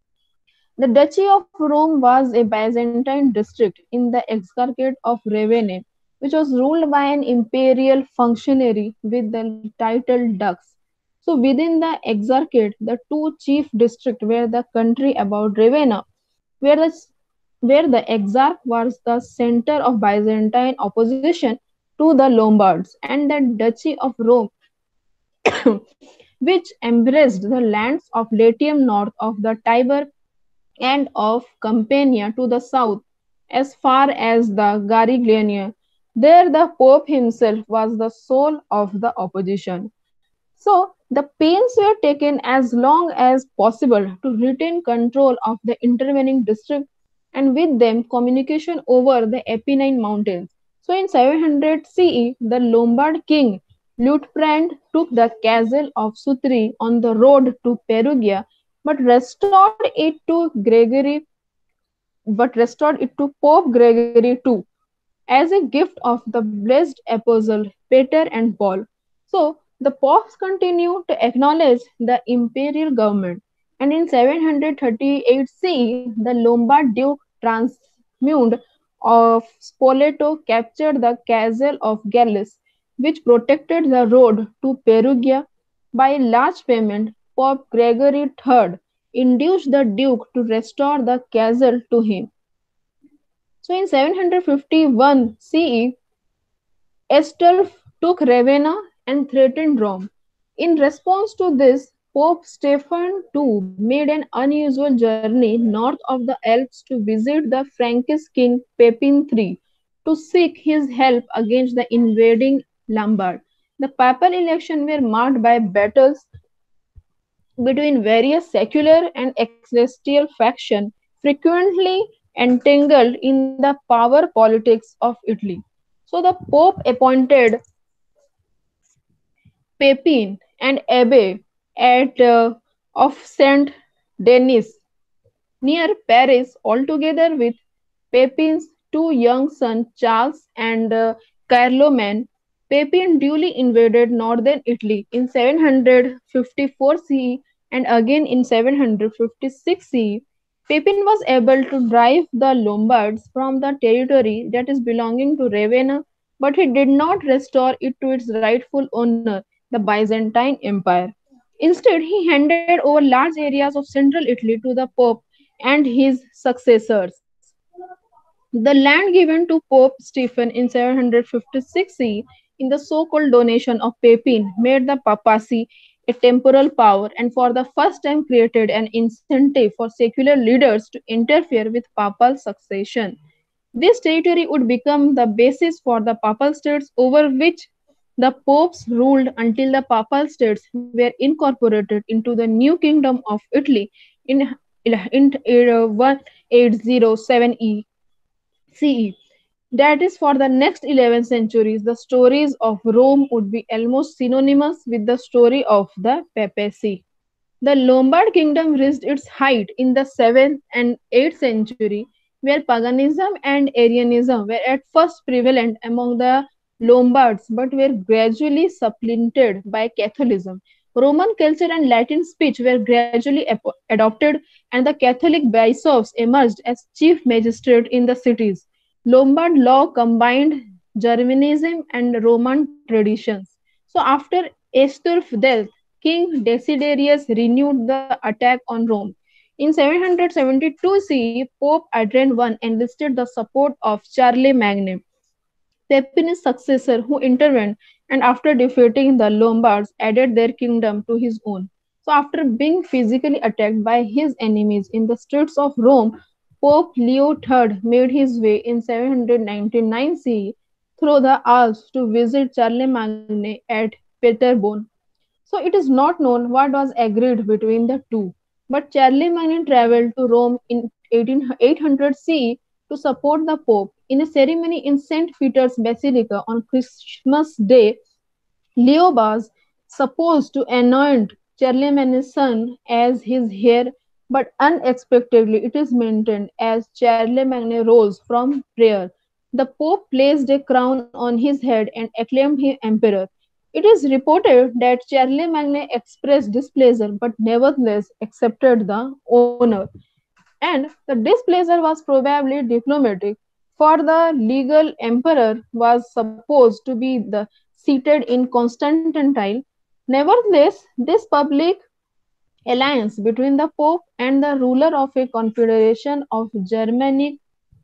The Duchy of Rome was a Byzantine district in the Exarchate of Ravenna, which was ruled by an imperial functionary with the title dux. So, within the Exarchate, the two chief districts were the country about Ravenna, where the where the Exarch was the center of Byzantine opposition to the Lombards, and the Duchy of Rome, which embraced the lands of Latium north of the Tiber and of Campania to the south as far as the Garigliano. There the Pope himself was the soul of the opposition. So the pains were taken as long as possible to retain control of the intervening district and with them communication over the Apennine Mountains. So in seven hundred C E, the Lombard king Liutprand took the castle of Sutri on the road to Perugia, but restored it to Gregory, but restored it to Pope Gregory the Second as a gift of the blessed apostles Peter and Paul. So the popes continued to acknowledge the imperial government, and in seven thirty-eight C E, the Lombard Duke Transmund of Spoleto captured the castle of Gallis, which protected the road to Perugia. By a large payment, Pope Gregory the Third induced the duke to restore the castle to him. So in seven fifty-one C E, Astolph took Ravenna and threatened Rome. In response to this, Pope Stephen the Second made an unusual journey north of the Alps to visit the Frankish king Pepin the Third to seek his help against the invading Lombard. The papal elections were marked by battles between various secular and ecclesiastical factions, frequently entangled in the power politics of Italy. So the Pope appointed Pepin an abbey at uh, of Saint Denis near Paris, altogether with Pepin's two young sons Charles and uh, Carloman. Pepin duly invaded northern Italy in seven fifty-four C E and again in seven fifty-six C E. Pepin was able to drive the Lombards from the territory that is belonging to Ravenna, but he did not restore it to its rightful owner, the Byzantine Empire. Instead, he handed over large areas of central Italy to the Pope and his successors. The land given to Pope Stephen in seven fifty-six C E in the so-called donation of Pepin made the papacy a temporal power and for the first time created an incentive for secular leaders to interfere with papal succession. This territory would become the basis for the papal states over which the popes ruled until the papal states were incorporated into the new kingdom of Italy in, in uh, eighteen oh seven E. C E. That is, for the next eleven centuries, the stories of Rome would be almost synonymous with the story of the papacy. The Lombard kingdom reached its height in the seventh and eighth century, where paganism and Arianism were at first prevalent among the Lombards but were gradually supplanted by Catholicism. Roman culture and Latin speech were gradually ap- adopted, and the Catholic bishops emerged as chief magistrates in the cities. Lombard law combined Germanism and Roman traditions. So, after Aistulf's death, King Desiderius renewed the attack on Rome. In seven seventy-two C E, Pope Adrian the First enlisted the support of Charlemagne, Pepin's successor, who intervened and, after defeating the Lombards, added their kingdom to his own. So, after being physically attacked by his enemies in the streets of Rome, Pope Leo the Third made his way in seven ninety-nine C E through the Alps to visit Charlemagne at Peterbonne. So it is not known what was agreed between the two, but Charlemagne traveled to Rome in eighteen eight hundred C E to support the Pope. In a ceremony in Saint Peter's Basilica on Christmas Day, Leo was supposed to anoint Charlemagne's son as his heir, but unexpectedly it is maintained as Charlemagne rose from prayer, the Pope placed a crown on his head and acclaimed him emperor. It is reported that Charlemagne expressed displeasure but nevertheless accepted the honor. And the displeasure was probably diplomatic, for the legal emperor was supposed to be the seated in Constantinople. Nevertheless, this public alliance between the Pope and the ruler of a confederation of Germanic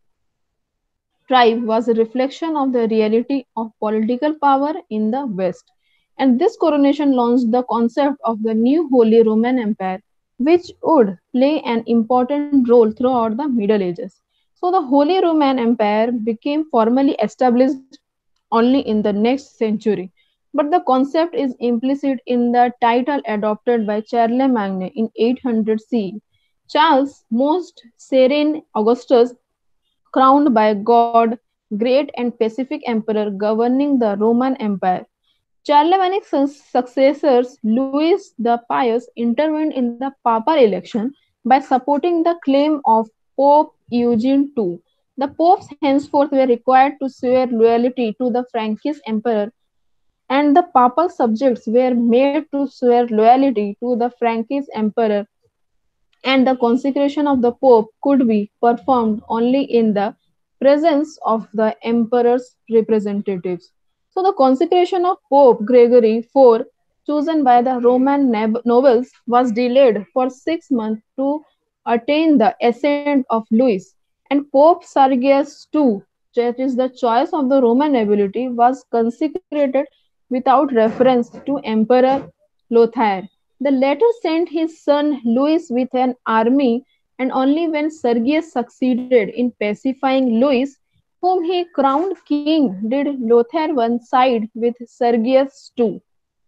tribe was a reflection of the reality of political power in the West. And this coronation launched the concept of the new Holy Roman Empire, which would play an important role throughout the Middle Ages. So, the Holy Roman Empire became formally established only in the next century, but the concept is implicit in the title adopted by Charlemagne in eight hundred C E. Charles, most serene Augustus, crowned by God, great and pacific emperor governing the Roman Empire. Charlemagne's successors, Louis the Pious, intervened in the papal election by supporting the claim of Pope Eugene the Second. The popes henceforth were required to swear loyalty to the Frankish emperor, and the papal subjects were made to swear loyalty to the Frankish emperor, and the consecration of the pope could be performed only in the presence of the emperor's representatives. So, the consecration of Pope Gregory the Fourth, chosen by the Roman nobles, was delayed for six months to attain the assent of Louis, and Pope Sergius the Second, that is the choice of the Roman nobility, was consecrated without reference to Emperor Lothair. The latter sent his son Louis with an army, and only when Sergius succeeded in pacifying Louis, whom he crowned king, did Lothair one side with Sergius the Second.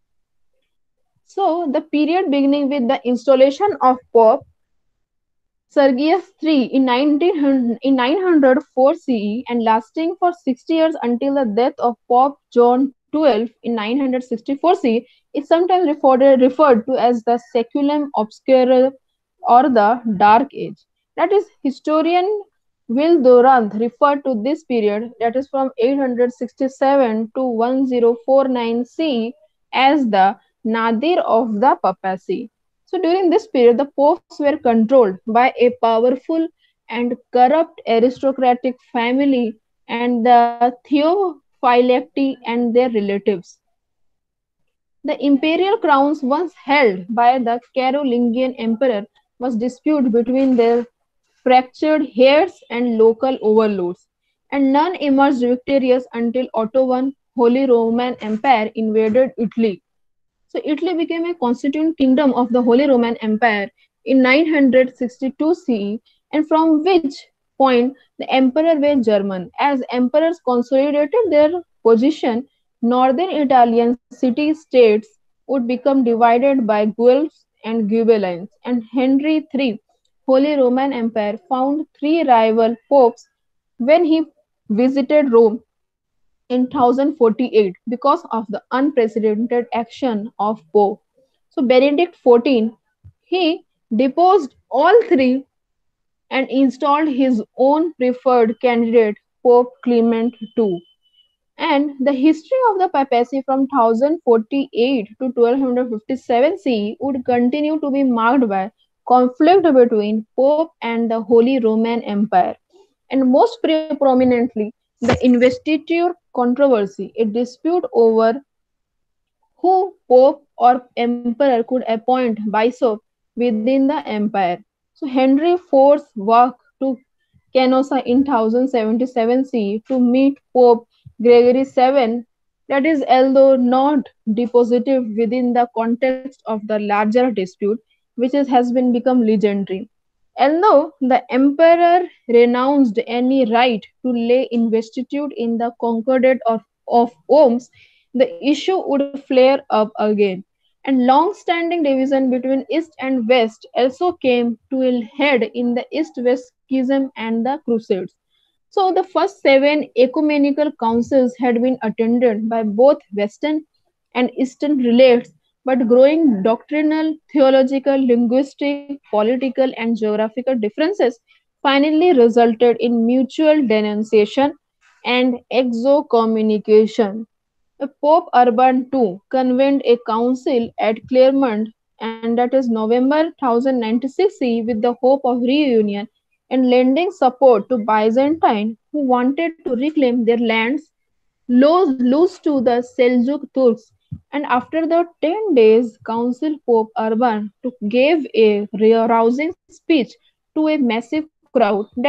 So, the period beginning with the installation of Pope Sergius the Third in nineteen hundred, in nine hundred four C E and lasting for sixty years until the death of Pope John the Twelfth in nine hundred sixty-four C E is sometimes referred, referred to as the Saeculum Obscura or the Dark Age. That is, historian Will Durant referred to this period, that is from eight hundred sixty-seven to ten forty-nine C E, as the Nadir of the papacy. So during this period, the popes were controlled by a powerful and corrupt aristocratic family and the Theophylacti and their relatives. The imperial crowns once held by the Carolingian emperor was disputed between their fractured heirs and local overlords, and none emerged victorious until Otto the First Holy Roman Empire invaded Italy. So Italy became a constituent kingdom of the Holy Roman Empire in nine hundred sixty-two C E, and from which point the emperor were German. As emperors consolidated their position, northern Italian city-states would become divided by Guelphs and Ghibellines, and Henry the Third Holy Roman Empire found three rival popes when he visited Rome in one thousand forty-eight because of the unprecedented action of Pope. So Benedict the fourteenth, he deposed all three and installed his own preferred candidate, Pope Clement the second. And the history of the papacy from one thousand forty-eight to twelve fifty-seven C E would continue to be marked by conflict between Pope and the Holy Roman Empire, and most prominently, the investiture controversy, a dispute over who pope or emperor could appoint bishop within the empire. So Henry the fourth walked to Canossa in one thousand seventy-seven C E to meet Pope Gregory the seventh, that is, although not deposited within the context of the larger dispute, which is, has been become legendary. Although the emperor renounced any right to lay investiture in the Concordat of, of Worms, the issue would flare up again, and long-standing division between East and West also came to a head in the East-West Schism and the Crusades. So the first seven ecumenical councils had been attended by both Western and Eastern relates, but growing doctrinal, theological, linguistic, political, and geographical differences finally resulted in mutual denunciation and excommunication. Pope Urban the second convened a council at Clermont, and that is November one thousand ninety-six C E, with the hope of reunion and lending support to Byzantine, who wanted to reclaim their lands lo- lost to the Seljuk Turks. And after the ten days council, Pope Urban the second gave a rousing speech to a massive crowd that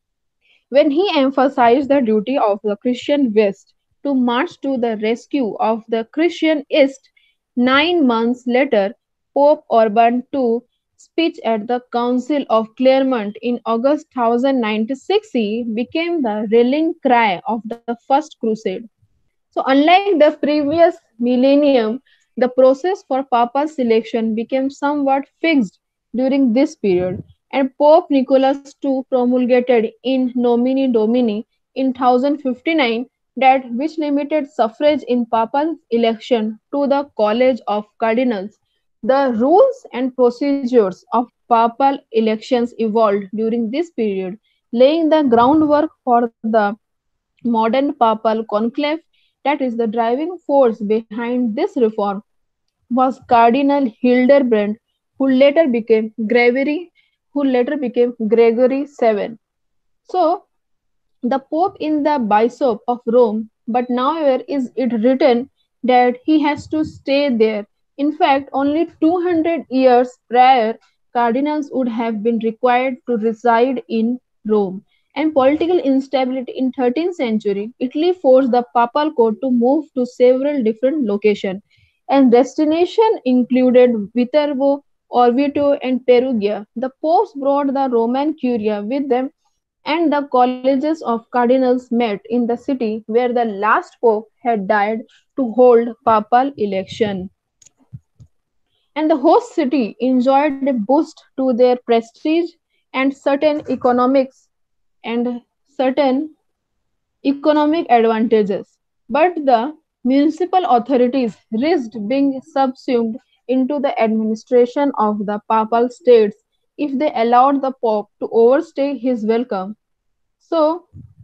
when he emphasized the duty of the Christian West to march to the rescue of the Christian East, nine months later, Pope Urban the second's speech at the Council of Clermont in August one thousand ninety-six C became the rallying cry of the First Crusade. So, unlike the previous millennium, the process for papal selection became somewhat fixed during this period, and Pope Nicholas the second promulgated in Nomine Domini in one thousand fifty-nine that which limited suffrage in papal election to the College of Cardinals. The rules and procedures of papal elections evolved during this period, laying the groundwork for the modern papal conclave. That is, the driving force behind this reform was Cardinal Hildebrand, who later became Gregory, who later became Gregory the seventh. So, the Pope in the Bishop of Rome, but nowhere is it written that he has to stay there. In fact, only two hundred years prior, cardinals would have been required to reside in Rome. And political instability in thirteenth century, Italy forced the papal court to move to several different locations, and destination included Viterbo, Orvieto, and Perugia. The popes brought the Roman Curia with them, and the colleges of cardinals met in the city where the last pope had died to hold papal election. And the host city enjoyed a boost to their prestige and certain economics and certain economic advantages. But the municipal authorities risked being subsumed into the administration of the papal states if they allowed the pope to overstay his welcome. So,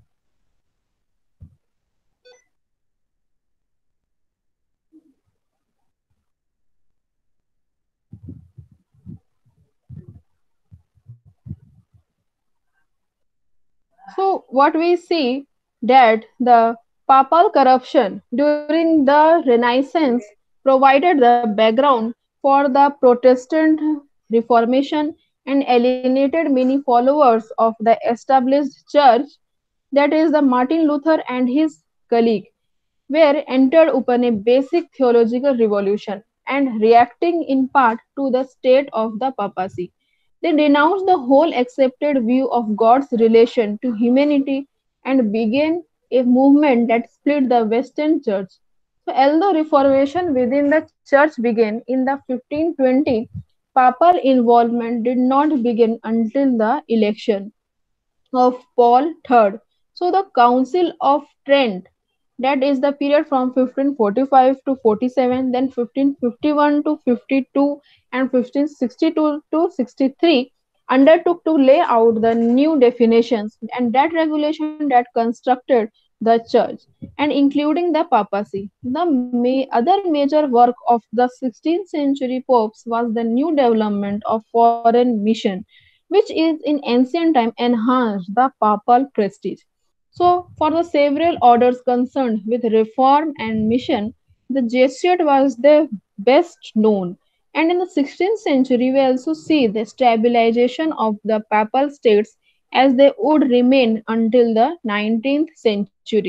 so what we see that the papal corruption during the Renaissance provided the background for the Protestant Reformation and alienated many followers of the established church, that is the Martin Luther and his colleague were entered upon a basic theological revolution and reacting in part to the state of the papacy. They denounced the whole accepted view of God's relation to humanity and began a movement that split the Western Church. So, although reformation within the Church began in the fifteen twenty, papal involvement did not begin until the election of Paul the third. So the Council of Trent, that is the period from fifteen forty-five to forty-seven, then fifteen fifty-one to fifty-two, and fifteen sixty-two to sixty-three, undertook to lay out the new definitions and that regulation that constructed the church, and including the papacy. The ma- other major work of the sixteenth century popes was the new development of foreign mission, which is in ancient time enhanced the papal prestige. So, for the several orders concerned with reform and mission, the Jesuit was the best known. And in the sixteenth century, we also see the stabilization of the papal states as they would remain until the nineteenth century.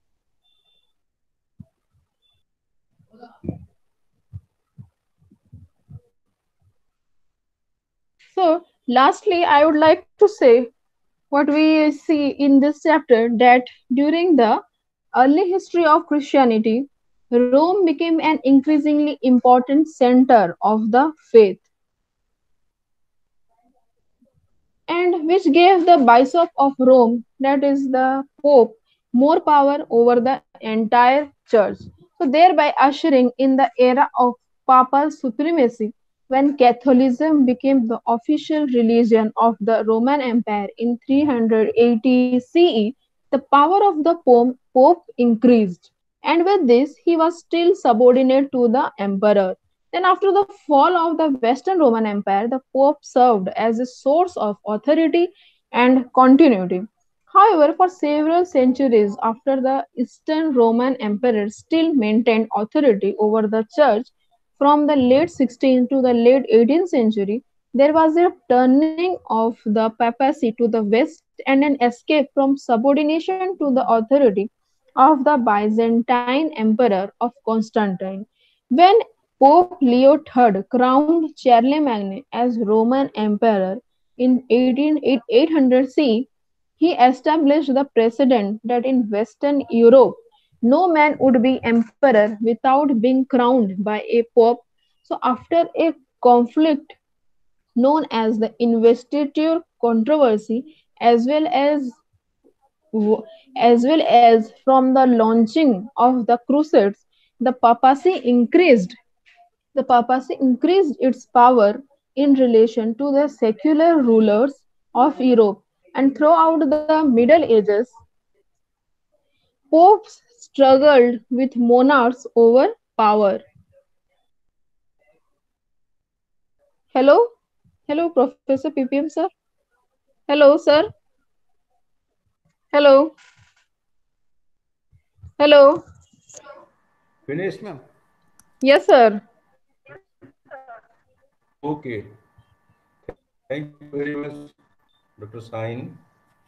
So, lastly, I would like to say what we see in this chapter that during the early history of Christianity, Rome became an increasingly important center of the faith, and which gave the Bishop of Rome, that is the Pope, more power over the entire church, so thereby ushering in the era of papal supremacy when Catholicism became the official religion of the Roman Empire in three hundred eighty C E. The power of the Pope Pope increased, and with this, he was still subordinate to the emperor. Then, after the fall of the Western Roman Empire, the Pope served as a source of authority and continuity. However, for several centuries after, the Eastern Roman emperors still maintained authority over the church. From the late sixteenth to the late eighteenth century, there was a turning of the papacy to the west and an escape from subordination to the authority of the Byzantine Emperor of Constantine. When Pope Leo the third crowned Charlemagne as Roman Emperor in eighteen eight hundred C E, he established the precedent that in Western Europe no man would be emperor without being crowned by a pope. So, after a conflict known as the investiture controversy, as well as as well as from the launching of the crusades, the papacy increased the papacy increased its power in relation to the secular rulers of Europe, and throughout the Middle Ages, popes struggled with monarchs over power. Hello? Hello, Professor P P M, sir? Hello, sir? Hello? Hello? Finished? Ma'am. Yes, sir. Okay. Thank you very much, Doctor Sain.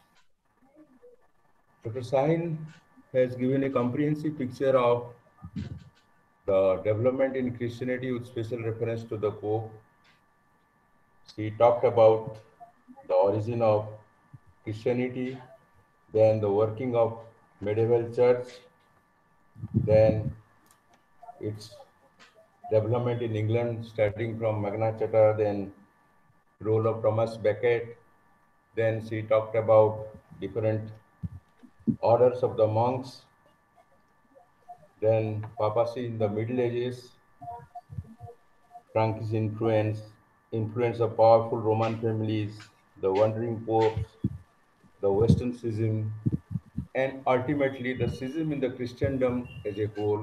Doctor Sain has given a comprehensive picture of the development in Christianity with special reference to the Pope. She talked about the origin of Christianity, then the working of medieval church, then its development in England, starting from Magna Carta, then role of Thomas Becket. Then she talked about different orders of the monks, then papacy in the Middle Ages, Frankish influence, influence of powerful Roman families, the wandering popes, the Western schism, and ultimately the schism in the Christendom as a whole.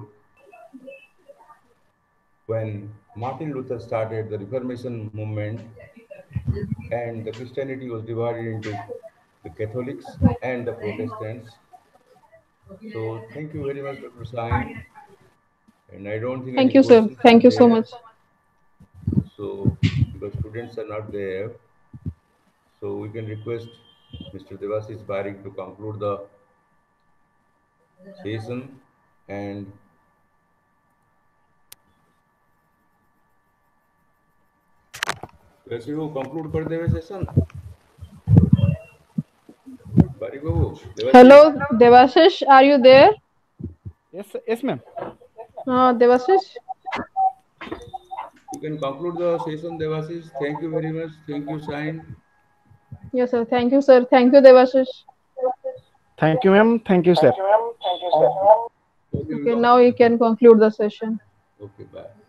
When Martin Luther started the Reformation movement, and the Christianity was divided into the Catholics and the Protestants. So thank you very much, Doctor Sain. And I don't think any Thank you, sir. questions are Thank you so there. much. So because students are not there, so we can request Mister Devasis Barik to conclude the session. And वैसे वो conclude कर देवे session. Barik Babu, Hello, Devasish, Devashish, are you there? Yes, yes, ma'am. Uh, Devashish? you can conclude the session, Devasish. Thank you very much. Thank you, Sain. Yes, sir. Thank you, sir. Thank you, Devashish. Thank you, ma'am. Thank you, sir. Okay, Okay, now we can conclude the session. okay, bye.